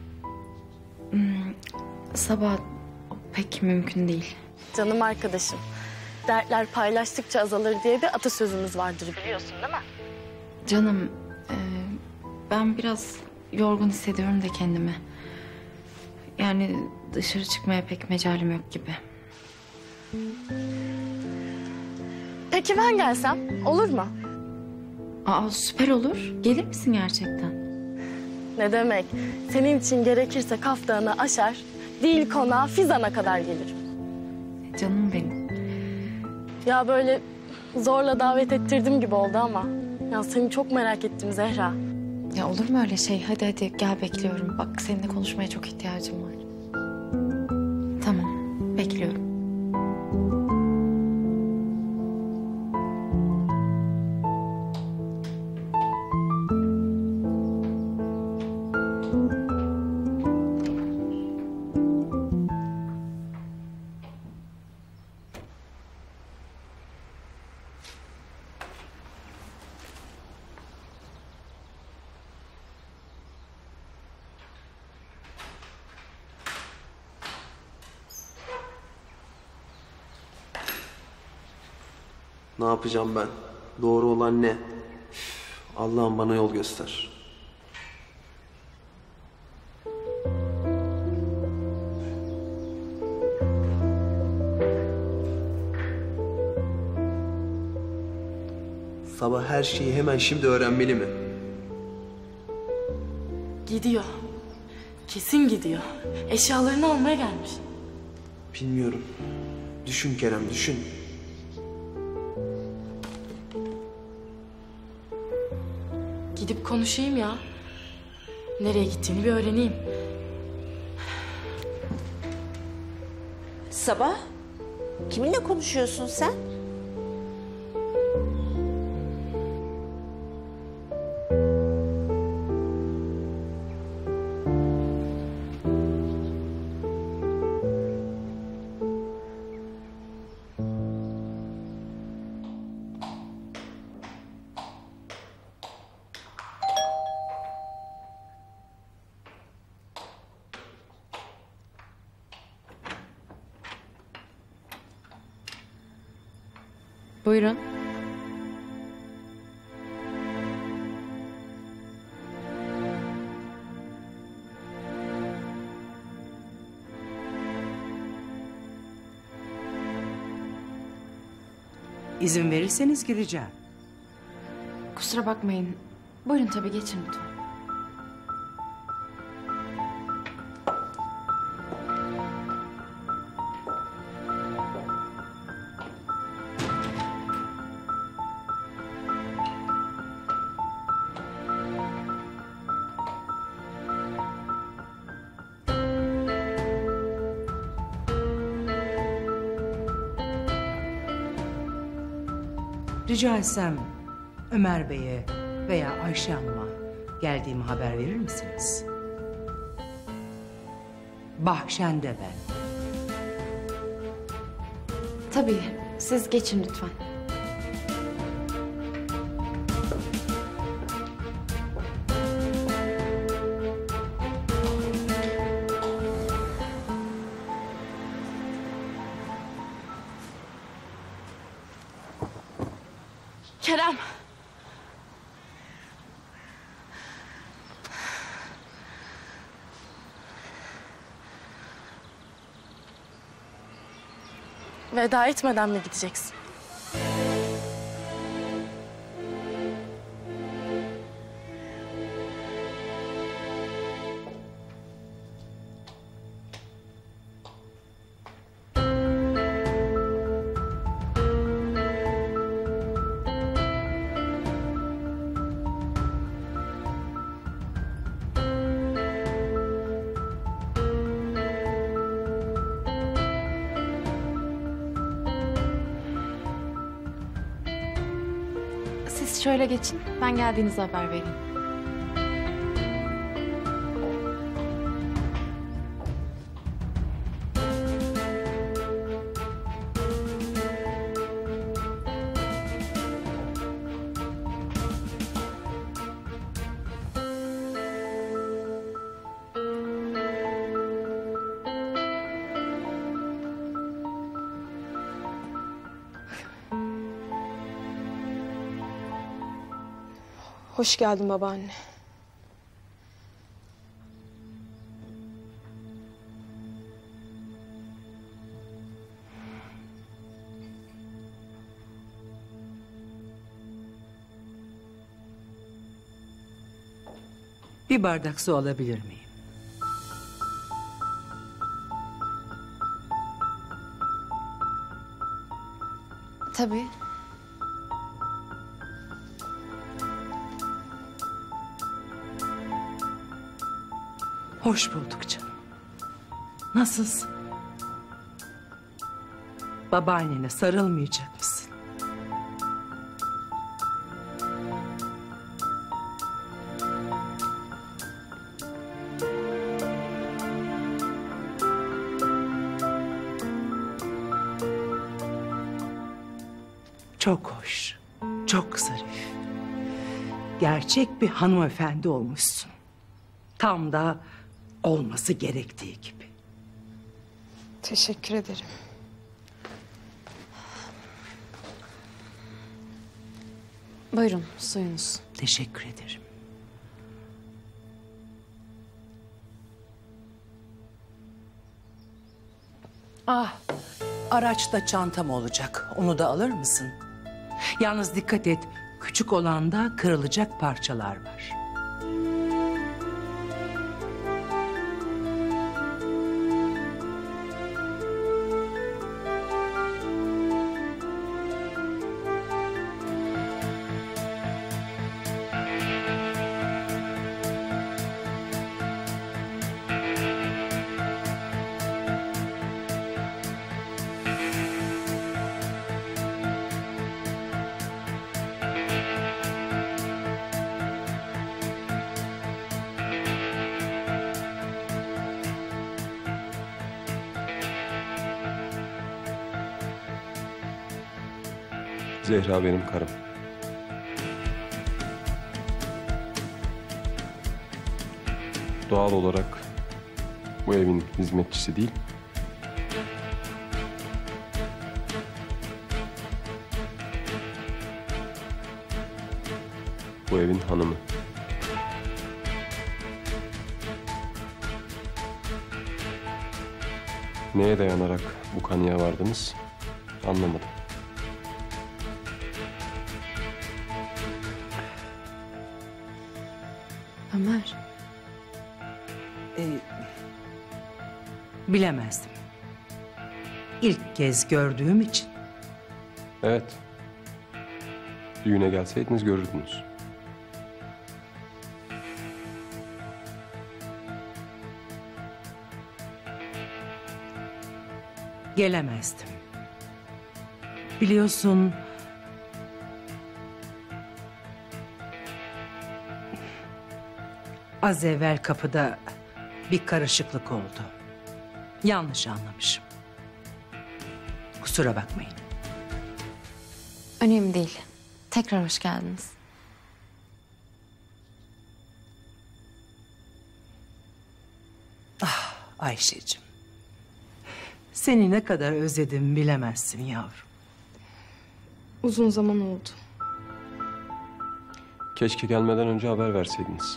Sabah pek mümkün değil. Canım arkadaşım. Dertler paylaştıkça azalır diye bir atasözümüz vardır, biliyorsun değil mi? Canım, ben biraz yorgun hissediyorum da kendimi. Yani dışarı çıkmaya pek mecalim yok gibi. Peki ben gelsem olur mu? Aa, süper olur. Gelir misin gerçekten? Ne demek? Senin için gerekirse Kaf Dağı'nı aşar, değil konağa Fizan'a kadar gelirim. Canım benim. Ya böyle zorla davet ettirdim gibi oldu ama. Ya seni çok merak ettim Zehra. Ya olur mu öyle şey? Hadi gel, bekliyorum. Bak, seninle konuşmaya çok ihtiyacım var. Tamam, bekliyorum. Ne yapacağım ben? Doğru olan ne? Üf, Allah'ım bana yol göster. Sabah her şeyi hemen şimdi öğrenmeli mi? Gidiyor. Kesin gidiyor. Eşyalarını almaya gelmiş. Bilmiyorum. Düşün Kerem, düşün. Gidip konuşayım ya. Nereye gittiğini bir öğreneyim. Sabah, kiminle konuşuyorsun sen? Buyurun. İzin verirseniz gireceğim. Kusura bakmayın. Buyurun, tabii, geçin lütfen. Rica etsem Ömer Bey'e veya Ayşe Hanım'a geldiğimi haber verir misiniz? Bahşen de ben. Tabii, siz geçin lütfen. Kerem. Veda etmeden mi gideceksin? Siz şöyle geçin, ben geldiğinizi haber vereyim. Hoş geldin babaanne. Bir bardak su alabilir miyim? Tabii. Hoş bulduk canım. Nasılsın? Babaannene sarılmayacak mısın? Çok hoş, çok zarif. Gerçek bir hanımefendi olmuşsun. Tam da olması gerektiği gibi. Teşekkür ederim. Buyurun suyunuz. Teşekkür ederim. Ah, araçta çantam olacak. Onu da alır mısın? Yalnız dikkat et, küçük olanda kırılacak parçalar var. Zehra benim karım. Doğal olarak bu evin hizmetçisi değil, bu evin hanımı. Neye dayanarak bu kanıya vardınız anlamadım. Ömer. Bilemezdim. İlk kez gördüğüm için. Evet. Düğüne gelseydiniz görürdünüz. Gelemezdim. Biliyorsun... Az evvel kapıda bir karışıklık oldu. Yanlış anlamışım. Kusura bakmayın. Önemli değil. Tekrar hoş geldiniz. Ah Ayşeciğim. Seni ne kadar özledim bilemezsin yavrum. Uzun zaman oldu. Keşke gelmeden önce haber verseydiniz.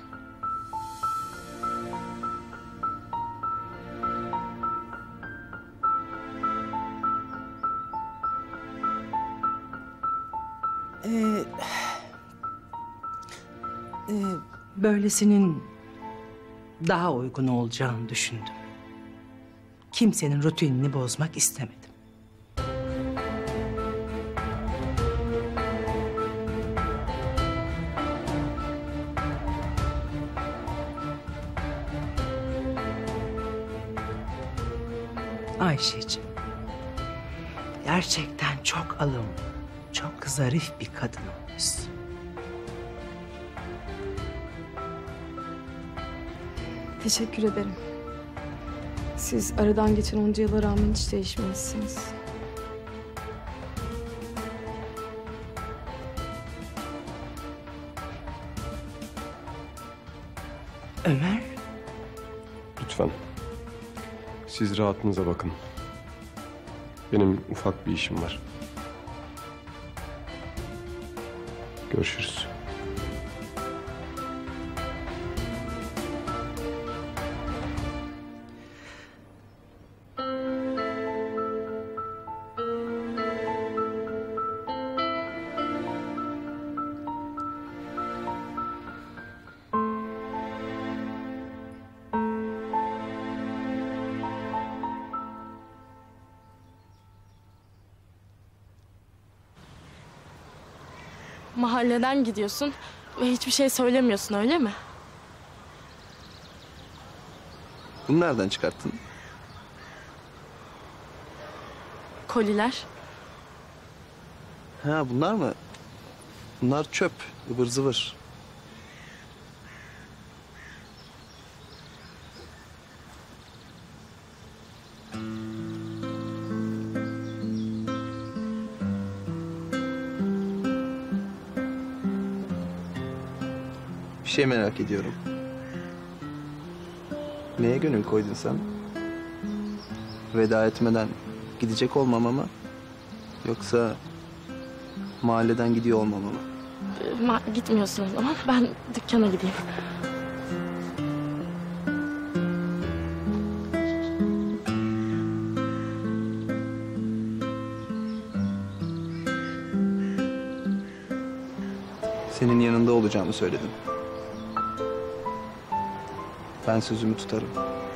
Böylesinin daha uygun olacağını düşündüm. Kimsenin rutinini bozmak istemedim. Ayşeciğim, gerçekten çok alımlı, çok zarif bir kadın olmuşsun. Teşekkür ederim. Siz aradan geçen onca yıla rağmen hiç değişmemişsiniz. Ömer? Lütfen. Siz rahatınıza bakın. Benim ufak bir işim var. Görüşürüz. Mahalleden gidiyorsun ve hiçbir şey söylemiyorsun, öyle mi? Bunu nereden çıkarttın? Koliler. Ha bunlar mı? Bunlar çöp, ıvır zıvır. Bir şey merak ediyorum. Neye gönül koydun sen? Veda etmeden gidecek olmama mı? Yoksa mahalleden gidiyor olmama mı? Gitmiyorsun o zaman. Ben dükkana gideyim. Senin yanında olacağımı söyledim. Ben sözümü tutarım.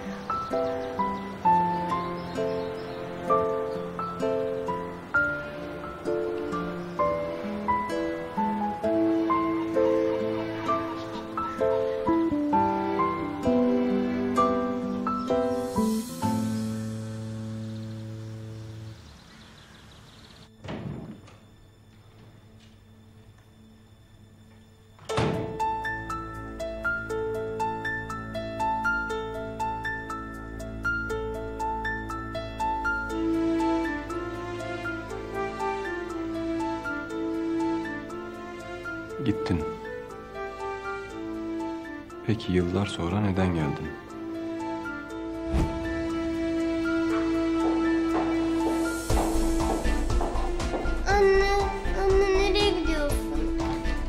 Gittin. Peki yıllar sonra neden geldin? Anne nereye gidiyorsun?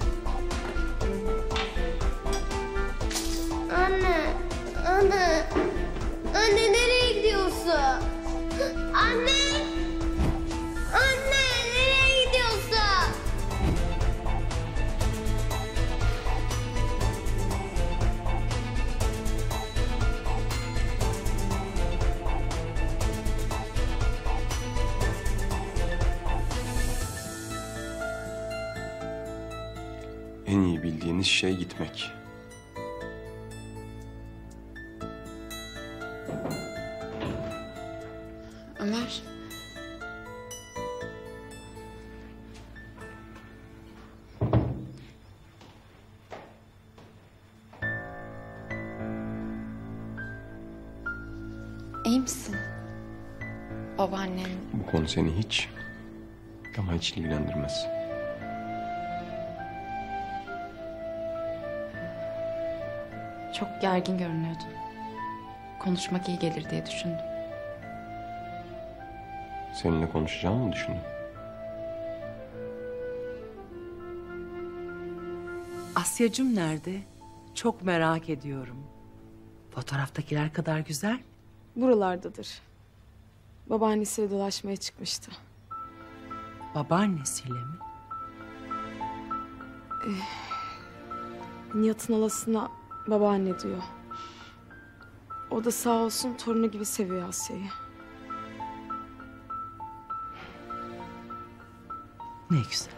Anne nereye gidiyorsun? Anne nereye gidiyorsun? En iyi bildiğiniz şey gitmek. Ömer. İyi misin? Babaannen. Bu konu seni hiç ama hiç ilgilendirmez. Çok gergin görünüyordun. Konuşmak iyi gelir diye düşündüm. Seninle konuşacağımı mı düşündün? Asyacığım nerede? Çok merak ediyorum. Fotoğraftakiler kadar güzel mi? Buralardadır. Babaannesiyle dolaşmaya çıkmıştı. Babaannesiyle mi? Nihat'ın halasına babaanne diyor. O da sağ olsun torunu gibi seviyor Asya'yı. Ne güzel.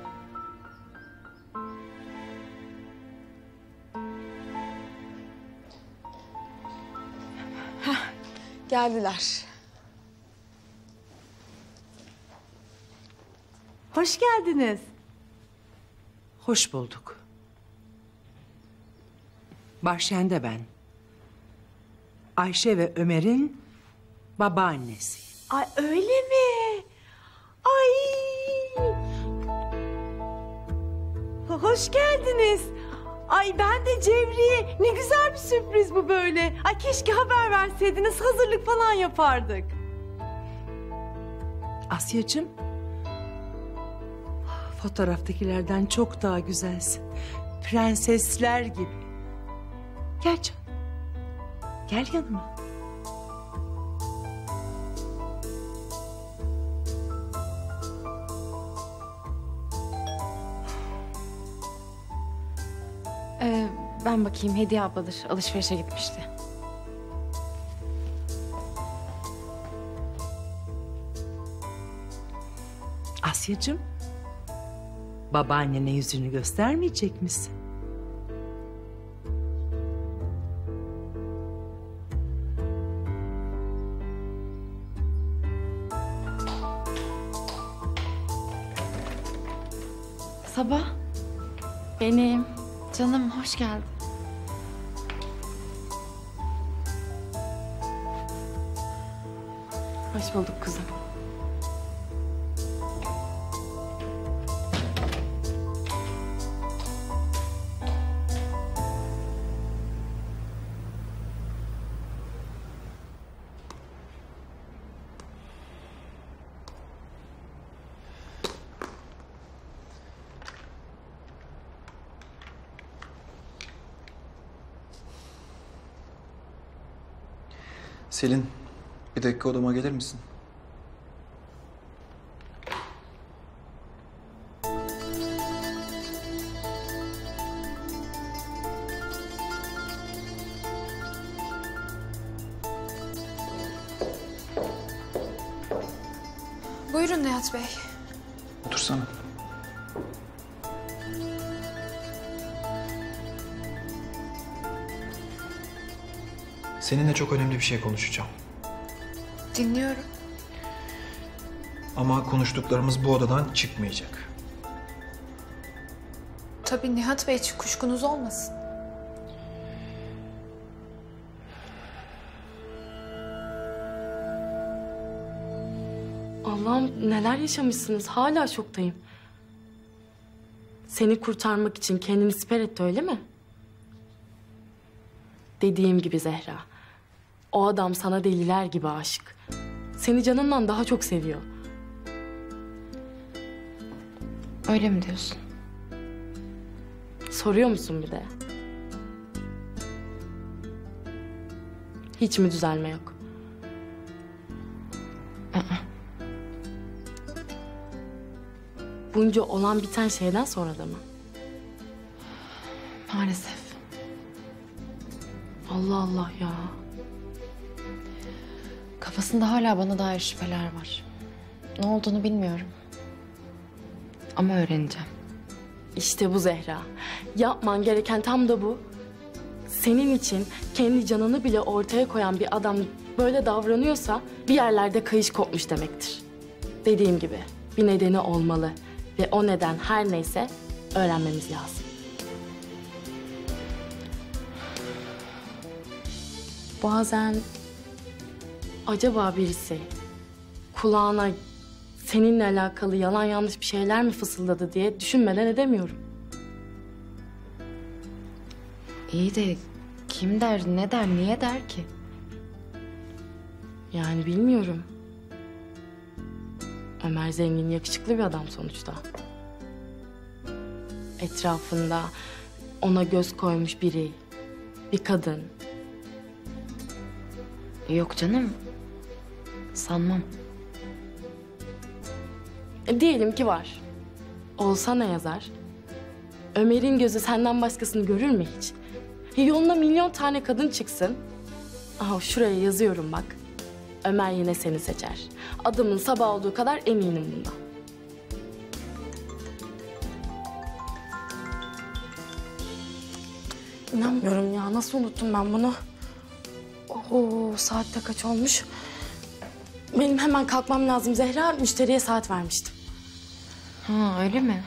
Geldiler. Hoş geldiniz. Hoş bulduk. Bahşen de ben. Ayşe ve Ömer'in babaannesi. Ay öyle mi? Ay. Hoş geldiniz. Ay ben de Cevriye. Ne güzel bir sürpriz bu böyle. Ay keşke haber verseydiniz, hazırlık falan yapardık. Asyacığım, fotoğraftakilerden çok daha güzelsin. Prensesler gibi. Gel canım. Gel yanıma. Ben bakayım, Hediye abladır. Alışverişe gitmişti. Asyacığım, Babaannene yüzünü göstermeyecek misin? Sabah. Benim. Canım hoş geldin. Hoş bulduk kızım. Selin, bir dakika odama gelir misin? Buyurun Nihat Bey. Otursana. Seninle çok önemli bir şey konuşacağım. Dinliyorum. Ama konuştuklarımız bu odadan çıkmayacak. Tabii Nihat Bey, hiç kuşkunuz olmasın. Allah'ım neler yaşamışsınız. Hala şoktayım. Seni kurtarmak için kendini siper etti öyle mi? Dediğim gibi Zehra. O adam sana deliler gibi aşık. Seni canından daha çok seviyor. Öyle mi diyorsun? Soruyor musun bir de? Hiç mi düzelme yok? Bunca olan biten şeyden sonra da mı? Maalesef. Allah Allah ya. Kafasında hala bana dair şüpheler var. Ne olduğunu bilmiyorum. Ama öğreneceğim. İşte bu Zehra. Yapman gereken tam da bu. Senin için kendi canını bile ortaya koyan bir adam böyle davranıyorsa bir yerlerde kayış kopmuş demektir. Dediğim gibi bir nedeni olmalı ve o neden her neyse öğrenmemiz lazım. Bazen acaba birisi kulağına seninle alakalı yalan yanlış bir şeyler mi fısıldadı diye düşünmeden edemiyorum. İyi de kim der, ne der, niye der ki? Yani bilmiyorum. Ömer zengin, yakışıklı bir adam sonuçta. Etrafında ona göz koymuş biri, bir kadın. Yok canım. Sanmam. Diyelim ki var. Olsa ne yazar? Ömer'in gözü senden başkasını görür mü hiç? Yoluna milyon tane kadın çıksın. Aha şuraya yazıyorum bak. Ömer yine seni seçer. Adımın sabah olduğu kadar eminim bundan. İnanmıyorum ya. Nasıl unuttum ben bunu? Oo, saat de kaç olmuş? Benim hemen kalkmam lazım Zehra. Müşteriye saat vermiştim. Ha öyle mi?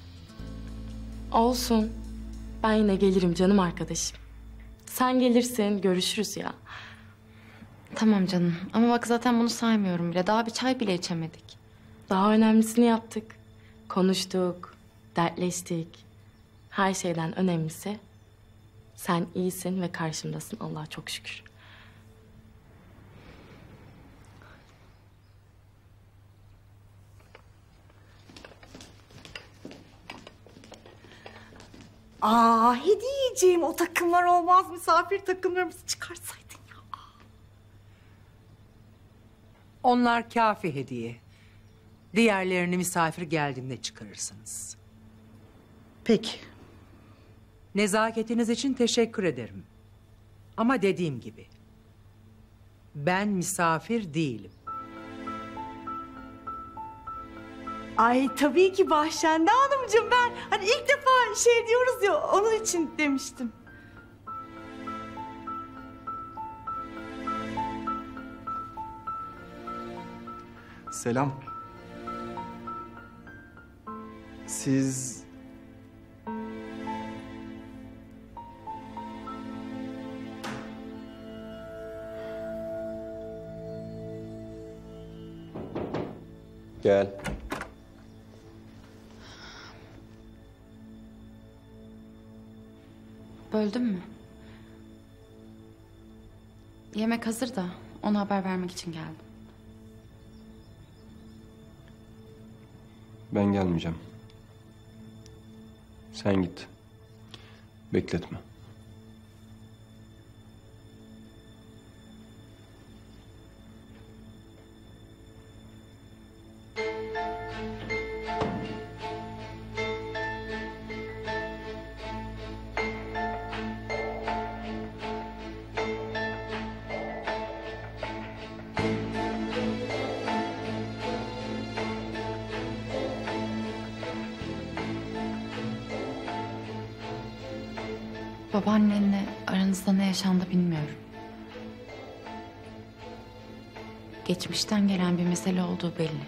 Olsun. Ben yine gelirim canım arkadaşım. Sen gelirsin, görüşürüz ya. Tamam canım. Ama bak zaten bunu saymıyorum bile. Daha bir çay bile içemedik. Daha önemlisini yaptık. Konuştuk, dertleştik. Her şeyden önemlisi sen iyisin ve karşımdasın. Allah'a çok şükür. Aa Hediyeciğim, o takımlar olmaz. Misafir takımlarımızı çıkarsaydın ya. Onlar kafi hediye. Diğerlerini misafir geldiğinde çıkarırsınız. Peki. Nezaketiniz için teşekkür ederim. Ama dediğim gibi ben misafir değilim. Ay tabii ki Bahşende Hanımcığım, ben hani ilk defa şey diyoruz ya, onun için demiştim. Selam. Siz... Gel. Böldüm mü? Yemek hazır da ona haber vermek için geldim. Ben gelmeyeceğim. Sen git. Bekletme. Babaannenle aranızda ne yaşandı bilmiyorum. Geçmişten gelen bir mesele olduğu belli.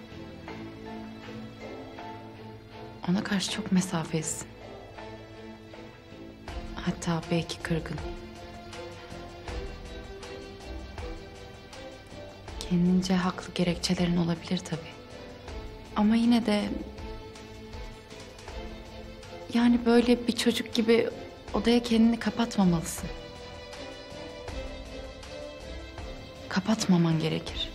Ona karşı çok mesafelisin. Hatta belki kırgın. Kendince haklı gerekçelerin olabilir tabii. Ama yine de... Yani böyle bir çocuk gibi odaya kendini kapatmamalısın. Kapatmaman gerekir.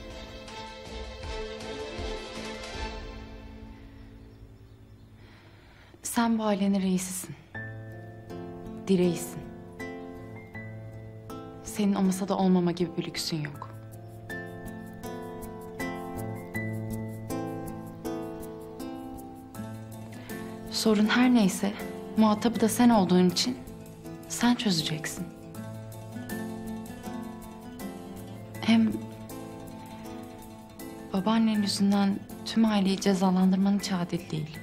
Sen bu ailenin reisisin. Direğisin. Senin o masada olmama gibi bir lüksün yok. Sorun her neyse, muhatabı da sen olduğun için sen çözeceksin. Hem babaannen yüzünden tüm aileyi cezalandırman hiç adil değil.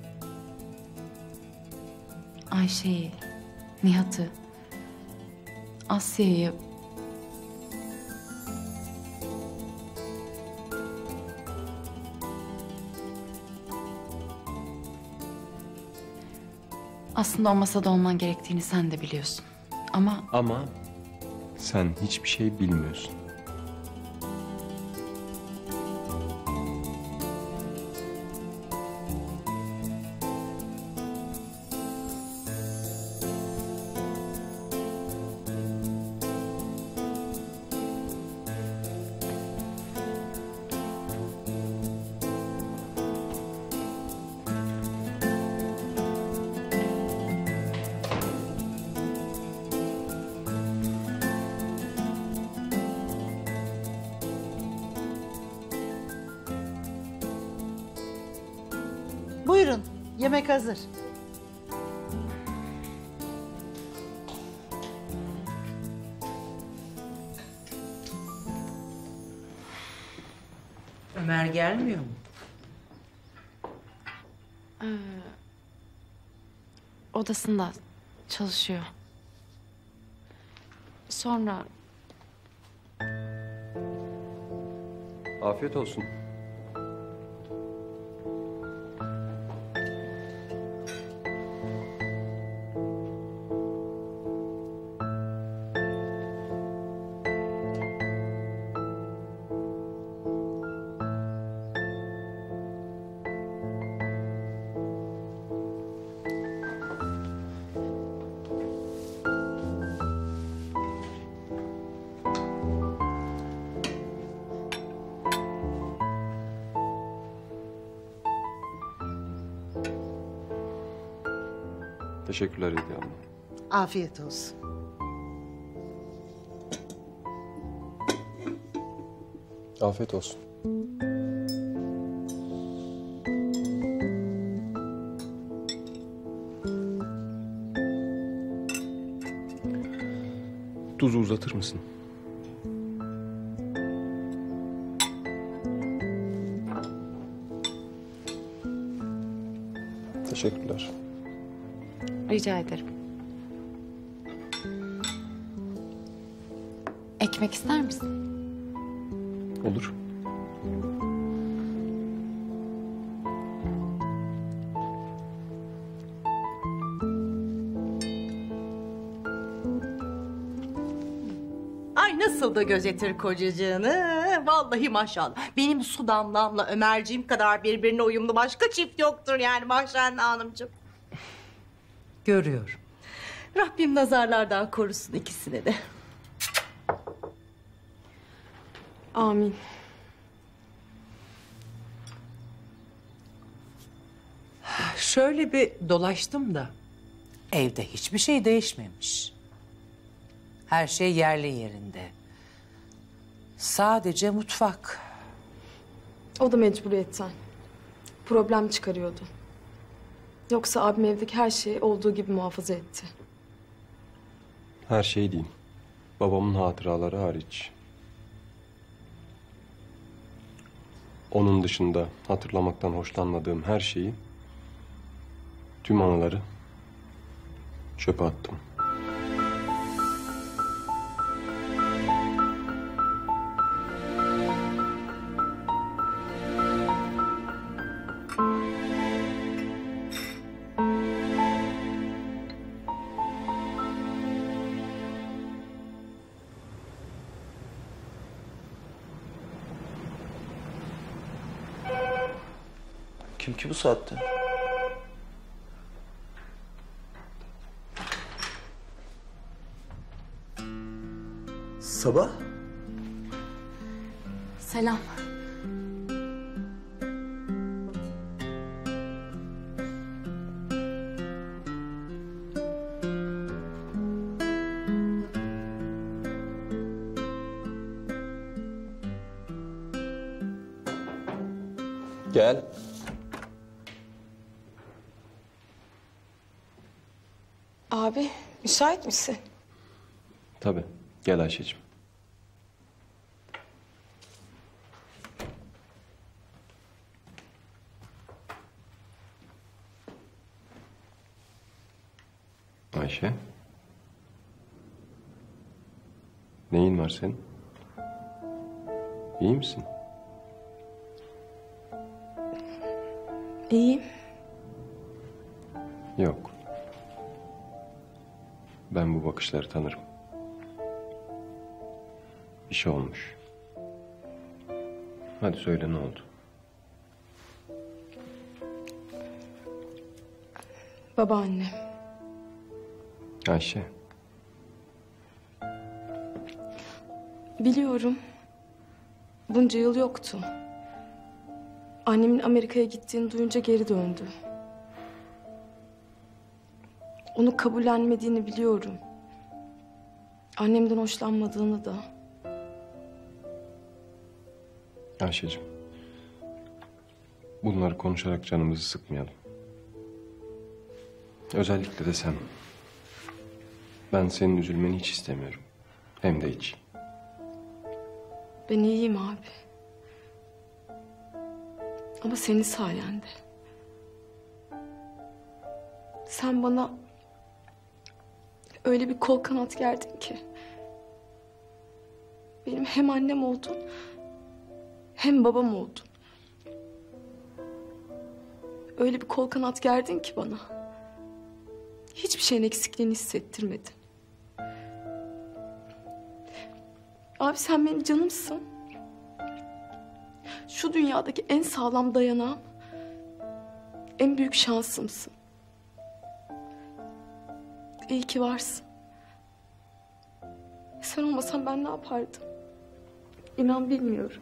Ayşe'yi, Nihat'ı, Asya'yı... Aslında o masada olman gerektiğini sen de biliyorsun. Ama sen hiçbir şey bilmiyorsun. Buyurun, yemek hazır. Ömer gelmiyor mu? odasında çalışıyor. Sonra... Afiyet olsun. Teşekkürler Hediye Hanım. Afiyet olsun. Afiyet olsun. Tuzu uzatır mısın? Teşekkürler. Rica ederim. Ekmek ister misin? Olur. Ay nasıl da gözetir kocacığını. Vallahi maşallah. Benim su damlamla Ömerciğim kadar birbirine uyumlu başka çift yoktur yani Mahşerli Hanımcığım. Görüyorum. Rabbim nazarlardan korusun ikisini de. Amin. Şöyle bir dolaştım da evde hiçbir şey değişmemiş. Her şey yerli yerinde. Sadece mutfak. O da mecburiyetten. Problem çıkarıyordu. Yoksa abim evdeki her şeyi olduğu gibi muhafaza etti. Her şey değil. Babamın hatıraları hariç. Onun dışında hatırlamaktan hoşlanmadığım her şeyi, tüm anıları çöpe attım. Kim ki bu saatte? Sabah? Selam. Gel. Abi müsait misin? Tabii. Gel Ayşe'cim. Ayşe. Neyin var senin? İyi misin? İyiyim. Yok. Ben bu bakışları tanırım. Bir şey olmuş. Hadi söyle, ne oldu? Babaannem. Ayşe. Biliyorum. Bunca yıl yoktu. Annemin Amerika'ya gittiğini duyunca geri döndü. Onu kabullenmediğini biliyorum. Annemden hoşlanmadığını da. Ayşe'cim. Bunları konuşarak canımızı sıkmayalım. Özellikle de sen. Ben senin üzülmeni hiç istemiyorum. Hem de hiç. Ben iyiyim abi. Ama senin sayende. Sen bana öyle bir kol kanat gerdin ki. Benim hem annem oldun hem babam oldun. Öyle bir kol kanat gerdin ki bana. Hiçbir şeyin eksikliğini hissettirmedin. Abi sen benim canımsın. Şu dünyadaki en sağlam dayanağım, en büyük şansımsın. İyi ki varsın. Sen olmasan ben ne yapardım? İnan bilmiyorum.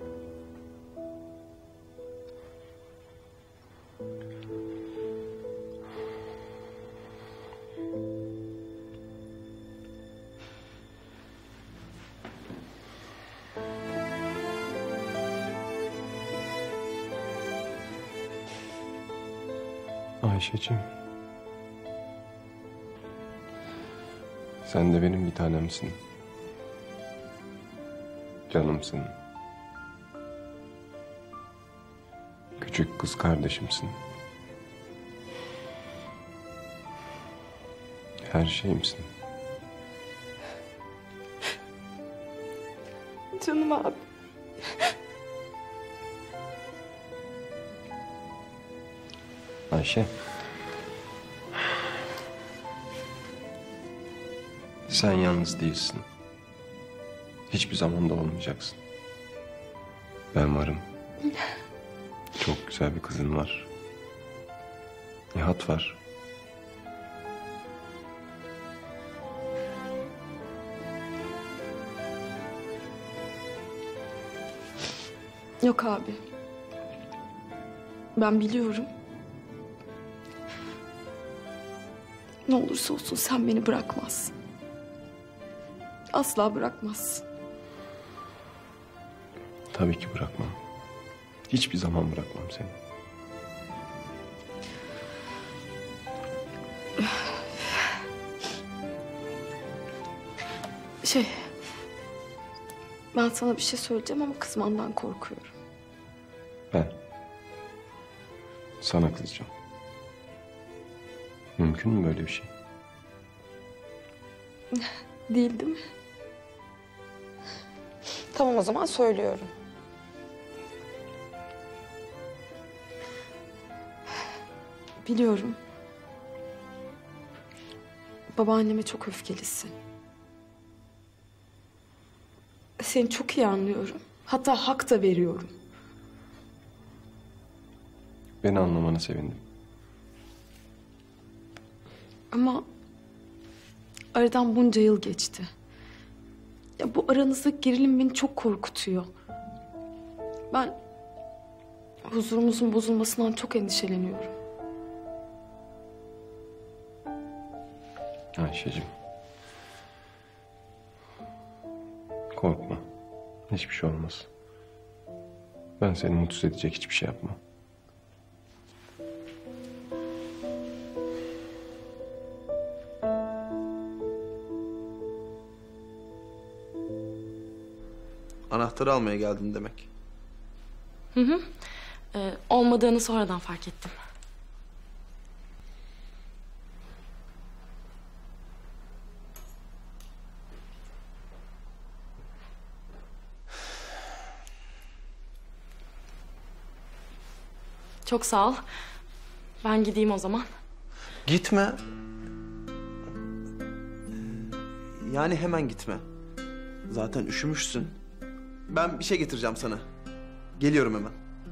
Ayşe'cim. Sen de benim bir tanemsin. Canımsın. Küçük kız kardeşimsin. Her şeyimsin. Canım abi. Ayşe. Sen yalnız değilsin. Hiçbir zaman da olmayacaksın. Ben varım. Çok güzel bir kızın var. Nihat var. Yok abi. Ben biliyorum. Ne olursa olsun sen beni bırakmazsın. Asla bırakmazsın. Tabii ki bırakmam. Hiçbir zaman bırakmam seni. Ben sana bir şey söyleyeceğim ama kızmandan korkuyorum. Ben sana kızacağım. Mümkün mü böyle bir şey? Değil mi? Tamam o zaman söylüyorum. Biliyorum. Babaanneme çok öfkelisin. Seni çok iyi anlıyorum. Hatta hak da veriyorum. Beni anlamana sevindim. Ama aradan bunca yıl geçti. Ya bu aranızdaki gerilim beni çok korkutuyor. Ben huzurumuzun bozulmasından çok endişeleniyorum. Ayşeciğim. Korkma. Hiçbir şey olmaz. Ben seni mutsuz edecek hiçbir şey yapmam. Anahtarı almaya geldin demek. Hı hı. Olmadığını sonradan fark ettim. Çok sağ ol. Ben gideyim o zaman. Gitme. Yani hemen gitme. Zaten üşümüşsün. Ben bir şey getireceğim sana. Geliyorum hemen.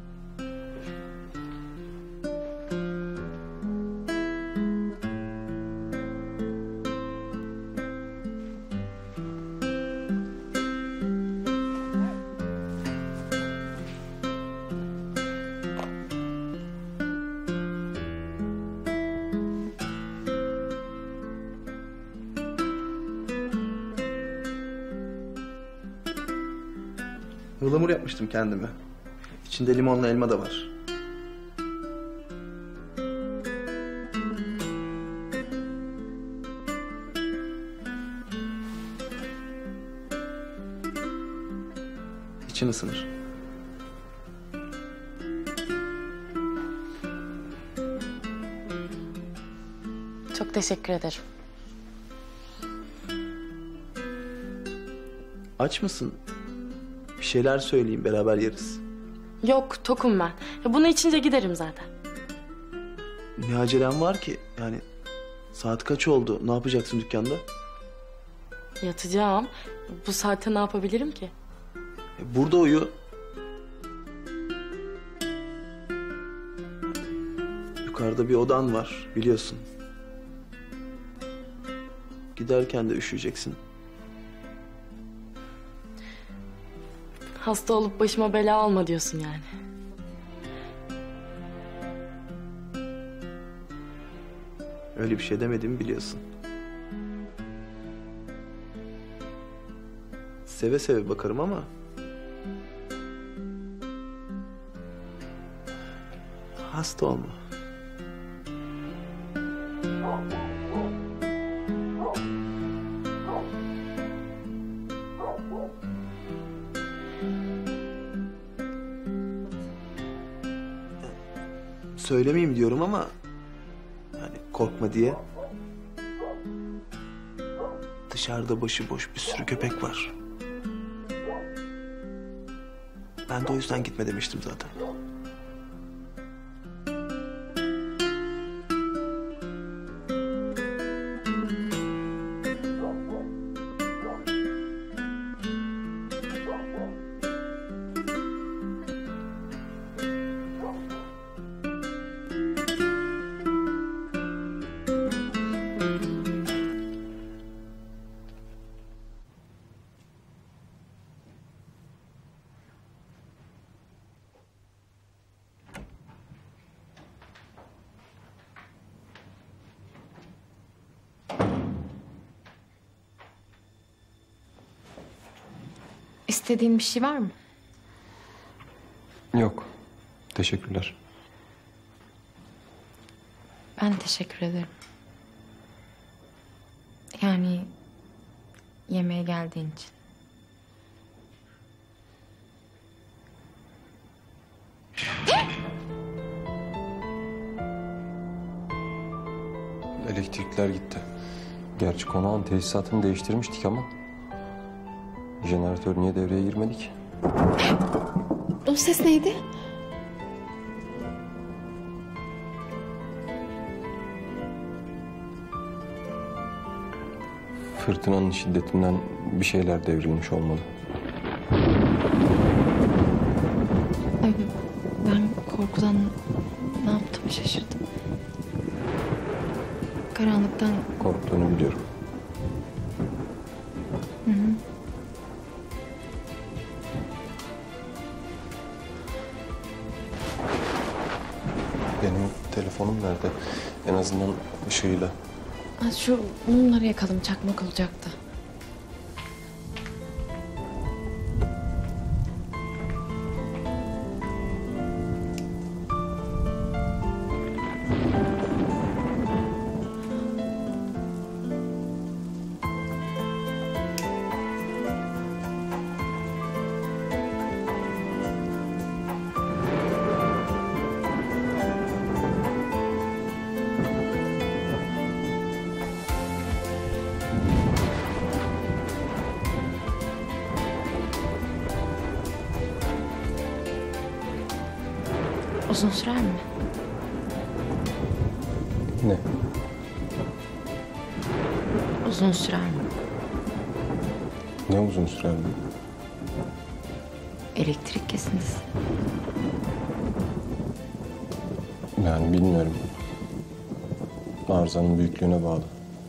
Ilamur yapmıştım kendime. İçinde limonla elma da var. İçin ısınır. Çok teşekkür ederim. Aç mısın? Bir şeyler söyleyeyim, beraber yeriz. Yok, tokum ben. Ya bunu içince giderim zaten. Ne acelem var ki? Yani saat kaç oldu? Ne yapacaksın dükkanda? Yatacağım. Bu saatte ne yapabilirim ki? Burada uyu. Yukarıda bir odan var, biliyorsun. Giderken de üşüyeceksin. Hasta olup başıma bela alma diyorsun yani. Öyle bir şey demediğimi biliyorsun. Seve seve bakarım ama... hasta olma. Söylemeyeyim diyorum ama... yani korkma diye. Dışarıda başıboş bir sürü köpek var. Ben de o yüzden gitme demiştim zaten. İstediğin bir şey var mı? Yok. Teşekkürler. Ben teşekkür ederim. Yani yemeğe geldiğin için. Elektrikler gitti. Gerçi konağın tesisatını değiştirmiştik ama... jeneratör niye devreye girmedi ki? O ses neydi? Fırtınanın şiddetinden bir şeyler devrilmiş olmalı. Ben korkudan ne yaptığımı şaşırdım. Karanlıktan... Korktuğunu biliyorum. Hı hı. Benim telefonum nerede? En azından ışığıyla. Ha, şu mumları yakalım, çakmak olacaktı. Uzun sürer mi? Ne? Uzun sürer mi? Ne uzun sürer mi? Elektrik kesintisi. Yani bilmiyorum. Arızanın büyüklüğüne bağlı.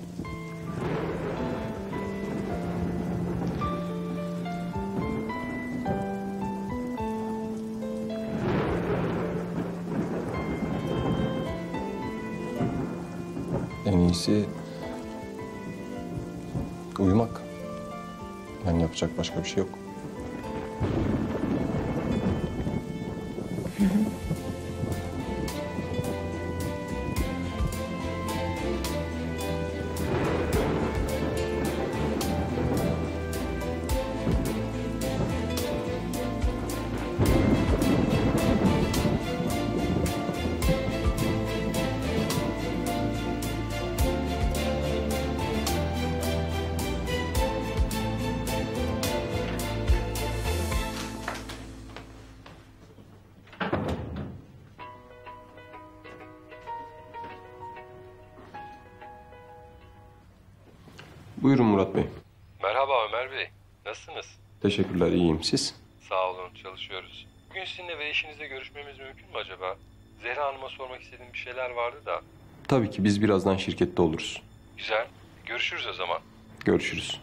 En iyisi uyumak. Yani yapacak başka bir şey yok. Buyurun Murat Bey. Merhaba Ömer Bey. Nasılsınız? Teşekkürler, iyiyim. Siz? Sağ olun, çalışıyoruz. Bugün sizinle ve eşinizle görüşmemiz mümkün mü acaba? Zehra Hanım'a sormak istediğim bir şeyler vardı da. Tabii ki biz birazdan şirkette oluruz. Güzel. Görüşürüz o zaman. Görüşürüz.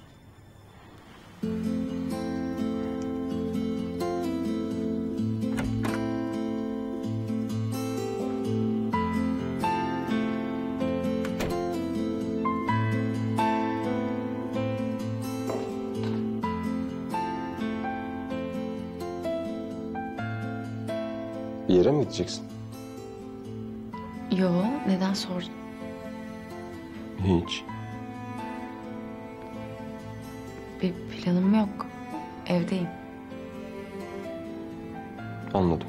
Bir yere mi gideceksin? Yo, neden sordun? Hiç. Bir planım yok. Evdeyim. Anladım.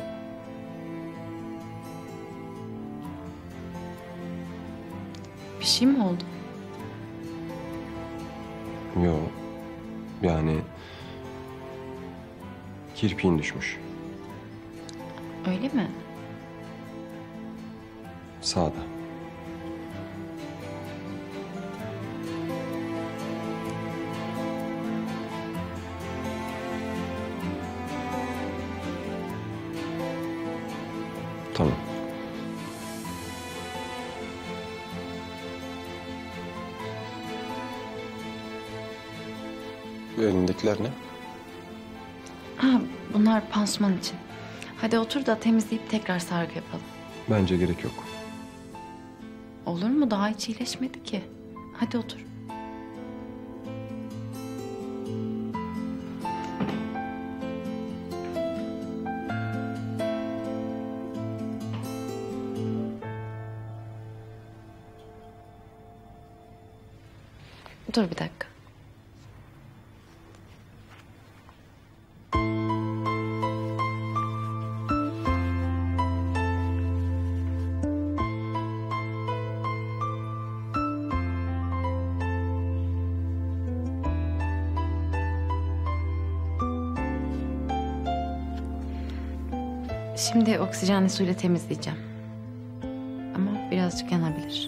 Bir şey mi oldu? Yo. Yani kirpiğin düşmüş. Öyle mi? Sağda. Tamam. Bu elindekiler ne? Ha, bunlar pansuman için. Hadi otur da temizleyip tekrar sargı yapalım. Bence gerek yok. Olur mu? Daha hiç iyileşmedi ki. Hadi otur. Dur bir dakika. Şimdi oksijenli suyla temizleyeceğim. Ama birazcık yanabilir.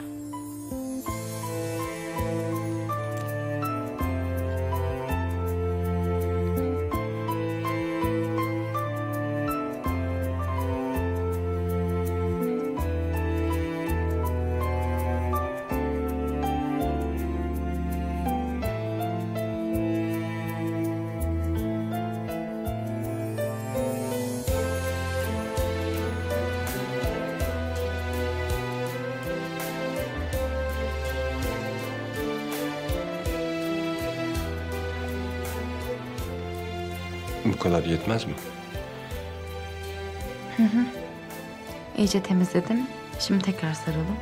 Bu kadar yetmez mi? Hı hı. İyice temizledim. Şimdi tekrar saralım.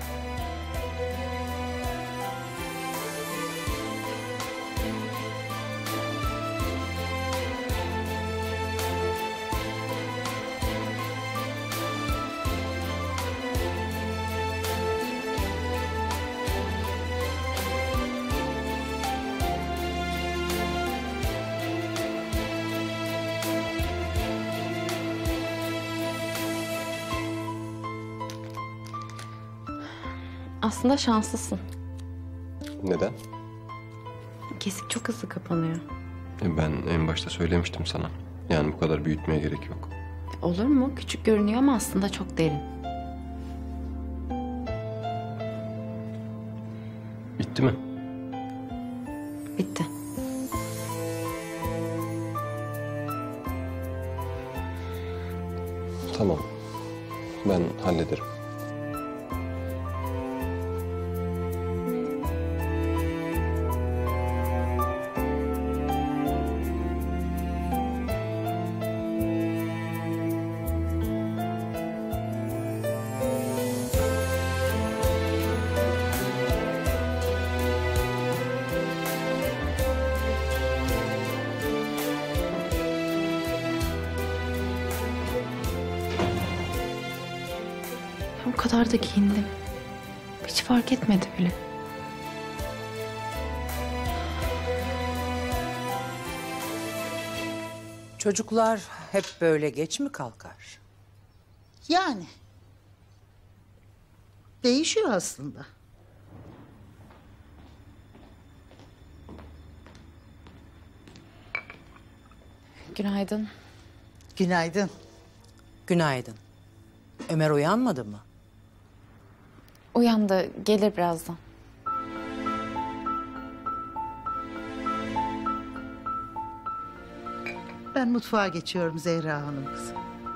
Aslında şanslısın. Neden? Kesik çok hızlı kapanıyor. Ben en başta söylemiştim sana. Yani bu kadar büyütmeye gerek yok. Olur mu? Küçük görünüyor ama aslında çok derin. Bitti mi? Bitti. Tamam. Ben hallederim. O kadar da giyindim. Hiç fark etmedi bile. Çocuklar hep böyle geç mi kalkar? Yani. Değişiyor aslında. Günaydın. Günaydın. Günaydın. Ömer uyanmadı mı? Uyandı. Gelir birazdan. Ben mutfağa geçiyorum Zehra Hanım kızım.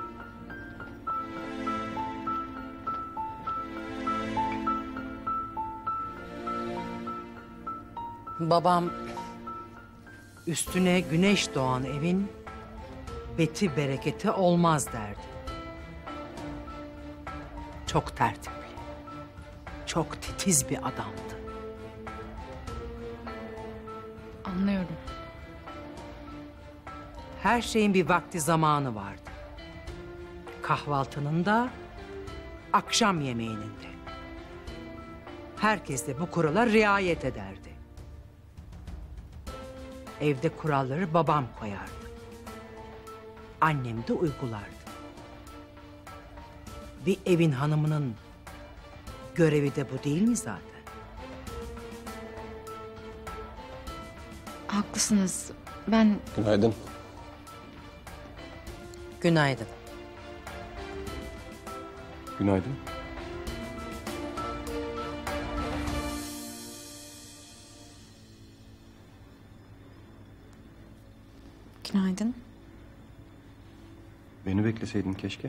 Babam üstüne güneş doğan evin beti bereketi olmaz derdi. Çok tertipli, çok titiz bir adamdı. Anlıyorum. Her şeyin bir vakti zamanı vardı. Kahvaltının da, akşam yemeğinin de. Herkes de bu kurala riayet ederdi. Evde kuralları babam koyardı. Annem de uygulardı. Bir evin hanımının görevi de bu değil mi zaten? Haklısınız. Ben Günaydın. Günaydın. Günaydın. günaydın. Beni bekleseydin keşke.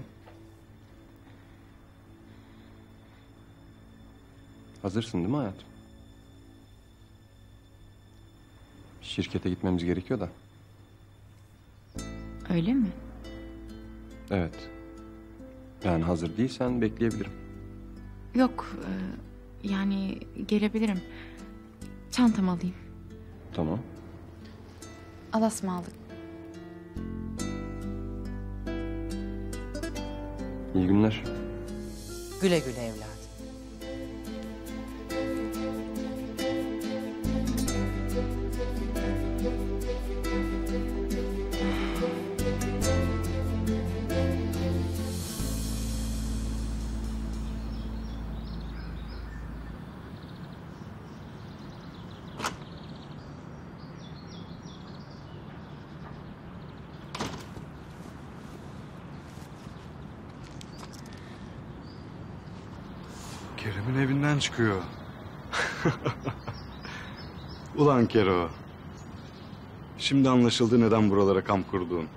Hazırsın değil mi hayatım? Şirkete gitmemiz gerekiyor da. Öyle mi? Evet. Yani hazır değilsen bekleyebilirim. Yok. Yani gelebilirim. Çantamı alayım. Tamam. Alasmalık. İyi günler. Güle güle evladım. Kerem'in evinden çıkıyor. Ulan Kero. Şimdi anlaşıldı neden buralara kamp kurduğun.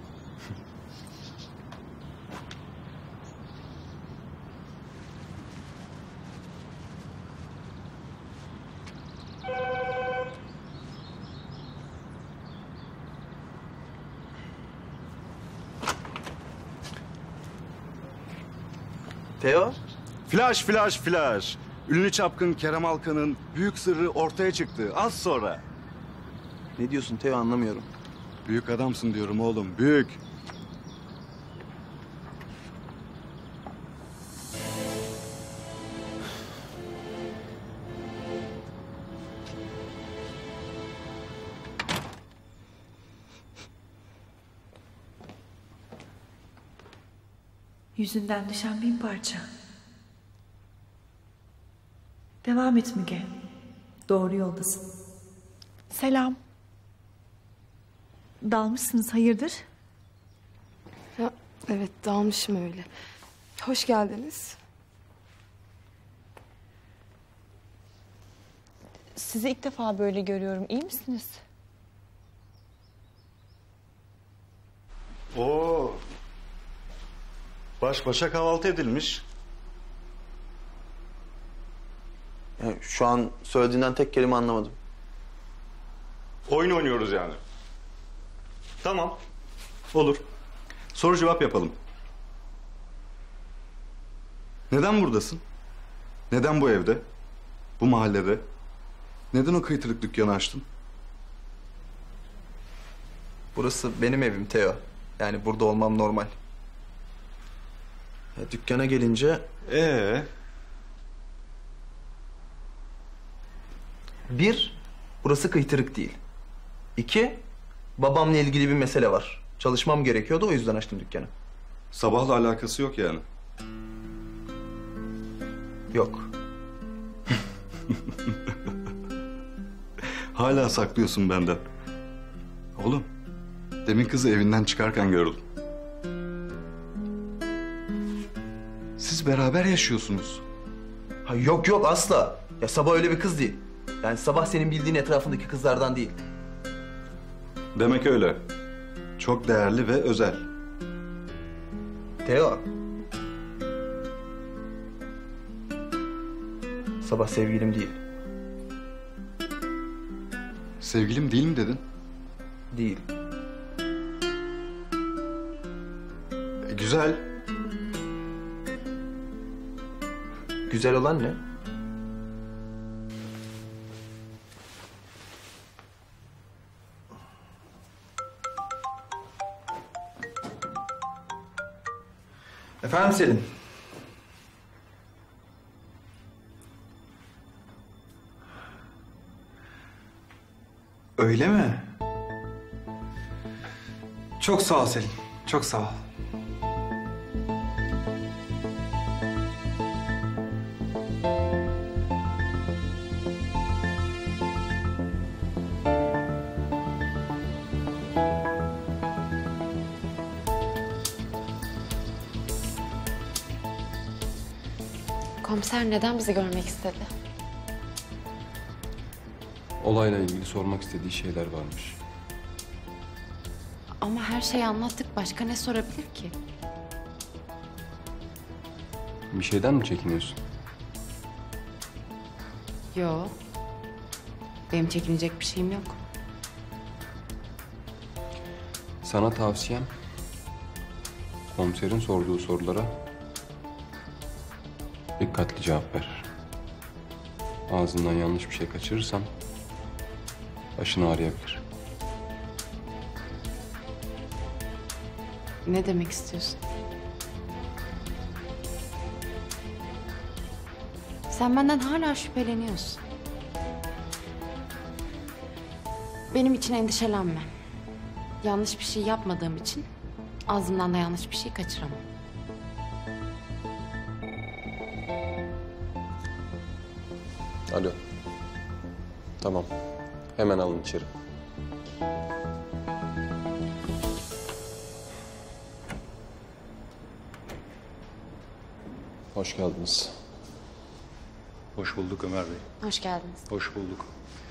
Teo? Flash, flash, flash. Ünlü çapkın Kerem Alkan'ın büyük sırrı ortaya çıktı az sonra. Ne diyorsun Teo, anlamıyorum. Büyük adamsın diyorum oğlum, büyük. Yüzünden düşen bin parça. Devam et Müge. Doğru yoldasın. Selam. Dalmışsınız, hayırdır? Ya, evet dalmışım öyle. Hoş geldiniz. Sizi ilk defa böyle görüyorum. İyi misiniz? Oo. Baş başa kahvaltı edilmiş. Yani şu an söylediğinden tek kelime anlamadım. Oyun oynuyoruz yani. Tamam. Olur. Soru cevap yapalım. Neden buradasın? Neden bu evde? Bu mahallede? Neden o kıytırık dükkanı açtın? Burası benim evim Teo. Yani burada olmam normal. Ya, dükkana gelince... Bir, burası kıytırık değil. İki, babamla ilgili bir mesele var. Çalışmam gerekiyordu, o yüzden açtım dükkanı. Sabahla alakası yok yani. Yok. Hala saklıyorsun benden. Oğlum, demin kızı evinden çıkarken gördüm. Siz beraber yaşıyorsunuz. Ha, yok asla. Ya Sabah öyle bir kız değil. Yani Sabah senin bildiğin etrafındaki kızlardan değil. Demek öyle. Çok değerli ve özel. Teo. Sabah sevgilim değil. Sevgilim değil mi dedin? Değil. Güzel. Güzel olan ne? Efendim Selin? Öyle mi? Çok sağ ol Selin. Çok sağ ol. Komiser neden bizi görmek istedi? Olayla ilgili sormak istediği şeyler varmış. Ama her şeyi anlattık. Başka ne sorabilir ki? Bir şeyden mi çekiniyorsun? Yo. Benim çekinecek bir şeyim yok. Sana tavsiyem komiserin sorduğu sorulara dikkatli cevap ver. Ağzından yanlış bir şey kaçırırsan başını ağrıyabilir. Ne demek istiyorsun? Sen benden hala şüpheleniyorsun. Benim için endişelenme. Yanlış bir şey yapmadığım için ağzımdan da yanlış bir şey kaçıramam. Alo. Tamam. Hemen alın içeri. Hoş geldiniz. Hoş bulduk Ömer Bey. Hoş geldiniz. Hoş bulduk.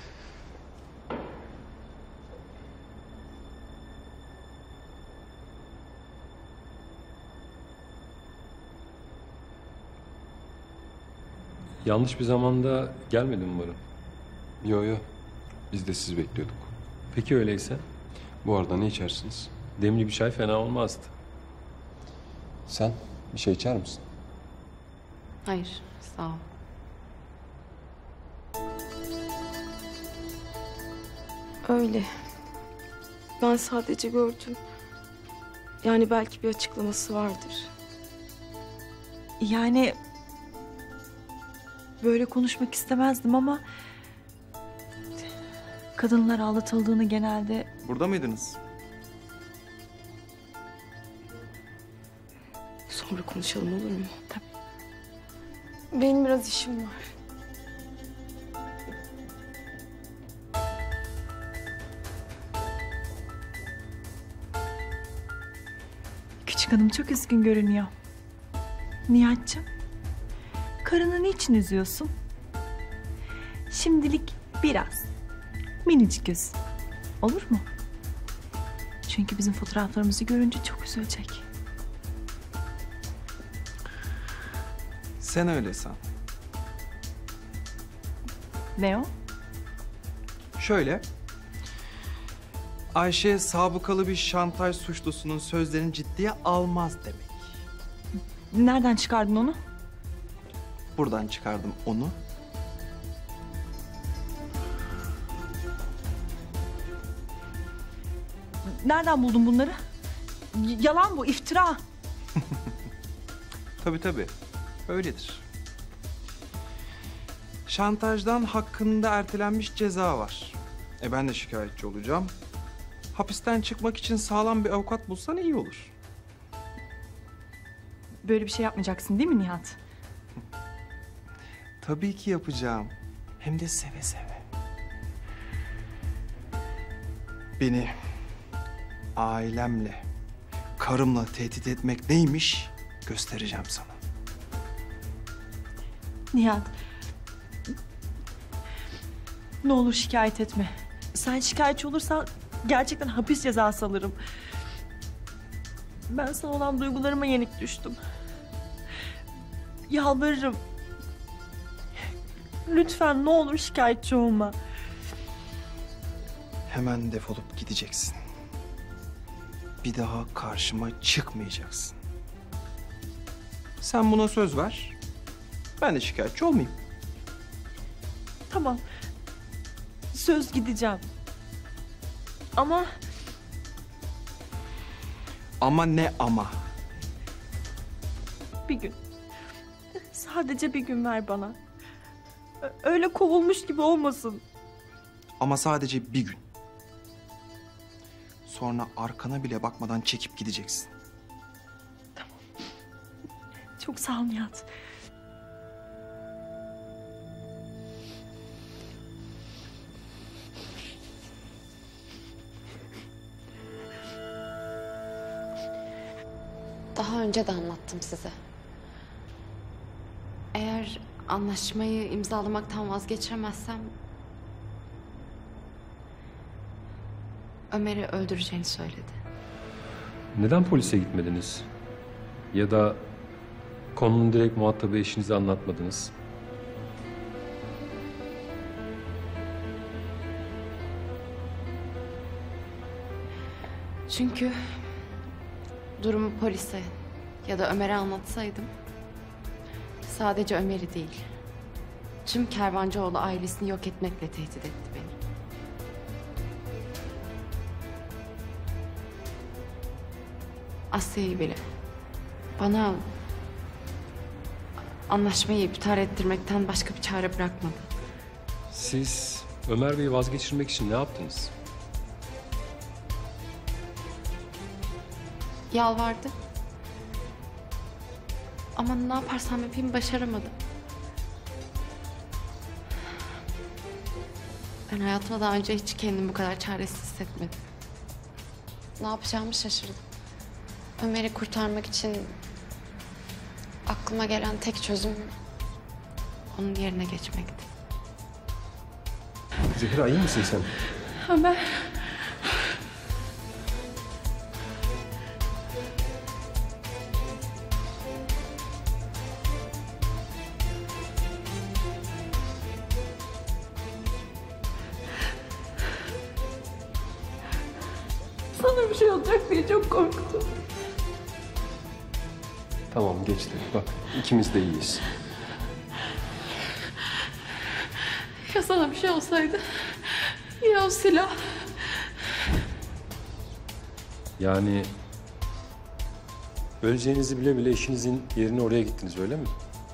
Yanlış bir zamanda gelmedim umarım. Yo yo. Biz de sizi bekliyorduk. Peki öyleyse? Bu arada ne içersiniz? Demli bir çay fena olmazdı. Sen bir şey içer misin? Hayır, sağ ol. Öyle. Ben sadece gördüm. Yani belki bir açıklaması vardır. Yani böyle konuşmak istemezdim ama kadınlar aldatıldığını genelde... Burada mıydınız? Sonra konuşalım olur mu? Tabii. Benim biraz işim var. Küçük hanım çok üzgün görünüyor. Nihat'cığım, karını niçin üzüyorsun? Şimdilik biraz. Minicik üz. Olur mu? Çünkü bizim fotoğraflarımızı görünce çok üzülecek. Sen öyle san. Ne o? Şöyle. Ayşe sabıkalı bir şantaj suçlusunun sözlerini ciddiye almaz demek. Nereden çıkardın onu? Buradan çıkardım onu. Nereden buldun bunları? Yalan bu, iftira. Tabii. Öyledir. Şantajdan hakkında ertelenmiş ceza var. Ben de şikayetçi olacağım. Hapisten çıkmak için sağlam bir avukat bulsan iyi olur. Böyle bir şey yapmayacaksın değil mi Nihat? Tabii ki yapacağım. Hem de seve seve. Beni ailemle, karımla tehdit etmek neymiş göstereceğim sana. Nihat. Ne olur şikayet etme. Sen şikayetçi olursan gerçekten hapis cezası alırım. Ben sana olan duygularıma yenik düştüm. Yalvarırım. Lütfen ne olur şikayetçi olma. Hemen defolup gideceksin. Bir daha karşıma çıkmayacaksın. Sen buna söz ver. Ben de şikayetçi olmayayım. Tamam. Söz gideceğim. Ama... Ama ne ama? Bir gün. Sadece bir gün ver bana. Öyle kovulmuş gibi olmasın. Ama sadece bir gün. Sonra arkana bile bakmadan çekip gideceksin. Çok sağ ol Nihat. Daha önce de anlattım size. Eğer anlaşmayı imzalamaktan vazgeçiremezsem Ömer'i öldüreceğini söyledi. Neden polise gitmediniz? Ya da konunun direkt muhatabı eşinize anlatmadınız? Çünkü durumu polise ya da Ömer'e anlatsaydım sadece Ömer'i değil, tüm Kervancıoğlu ailesini yok etmekle tehdit etti beni. Asya'yı bile bana anlaşmayı iptal ettirmekten başka bir çare bırakmadı. Siz Ömer Bey'i vazgeçirmek için ne yaptınız? Yalvardı. Ama ne yaparsam yapayım başaramadım. Ben hayatımda daha önce hiç kendimi bu kadar çaresiz hissetmedim. Ne yapacağımı şaşırdım. Ömer'i kurtarmak için aklıma gelen tek çözüm onun yerine geçmekti. Zehra iyi misin sen? Ömer. Sana bir şey olacak diye çok korktum. Tamam geçti. Bak ikimiz de iyiyiz. Ya sana bir şey olsaydı? Ya o silah? Yani öleceğinizi bile bile eşinizin yerine oraya gittiniz öyle mi?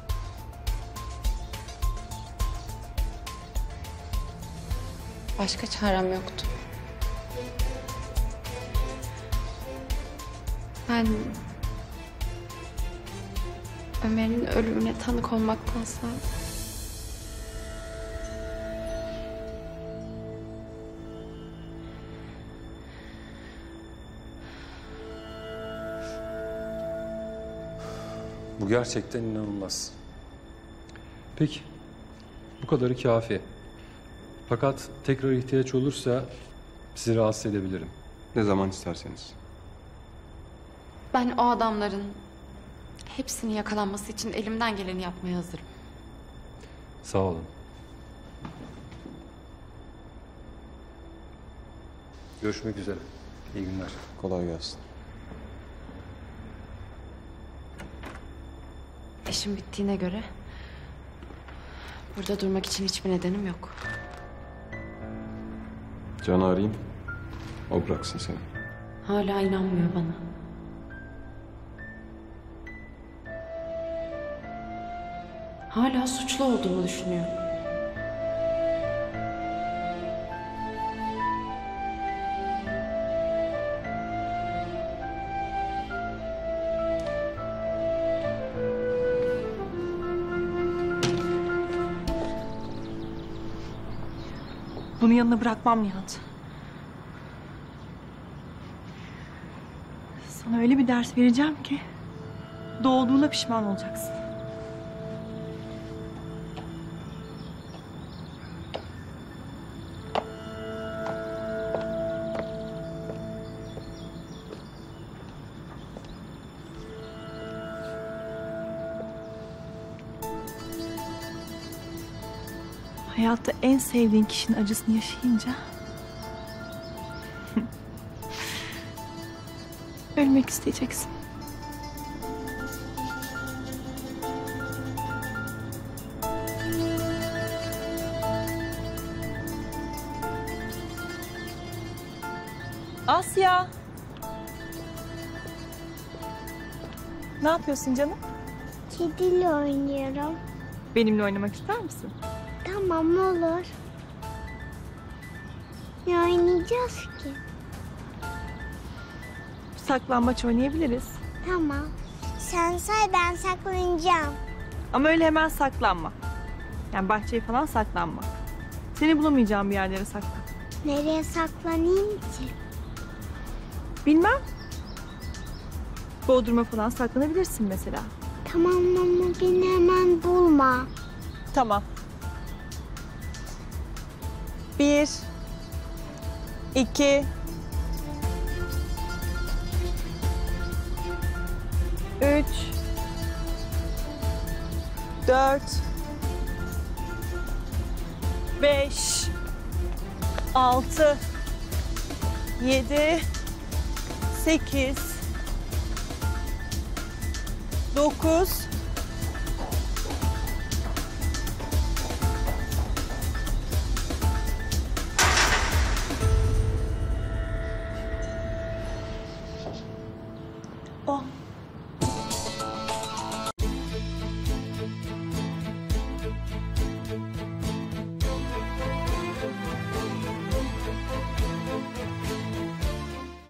Başka çarem yoktu. Ben Ömer'in ölümüne tanık olmaktansa Bu gerçekten inanılmaz. Peki, bu kadarı kafi. Fakat tekrar ihtiyaç olursa sizi rahatsız edebilirim. Ne zaman isterseniz. ben o adamların hepsinin yakalanması için elimden geleni yapmaya hazırım. Sağ olun. Görüşmek üzere. İyi günler. Kolay gelsin. İşim bittiğine göre burada durmak için hiçbir nedenim yok. Can'ı arayayım. O bıraksın seni. Hala inanmıyor bana. Hala suçlu olduğumu düşünüyor. Bunu yanına bırakmam Nihat. Sana öyle bir ders vereceğim ki doğduğuna pişman olacaksın. Hayatta en sevdiğin kişinin acısını yaşayınca ölmek isteyeceksin. Asya. Ne yapıyorsun canım? Kediyle oynuyorum. Benimle oynamak ister misin? Tamam olur. Ne oynayacağız ki? saklambaç oynayabiliriz. Tamam. Sen say, ben saklanacağım. Ama öyle hemen saklanma. Yani bahçeye falan saklanma. Seni bulamayacağım bir yerlere saklan. Nereye saklanayım ki? Bilmem. Bodrum'a falan saklanabilirsin mesela. Tamam ama beni hemen bulma. Tamam. 1 2 3 4 5 6 7 8 9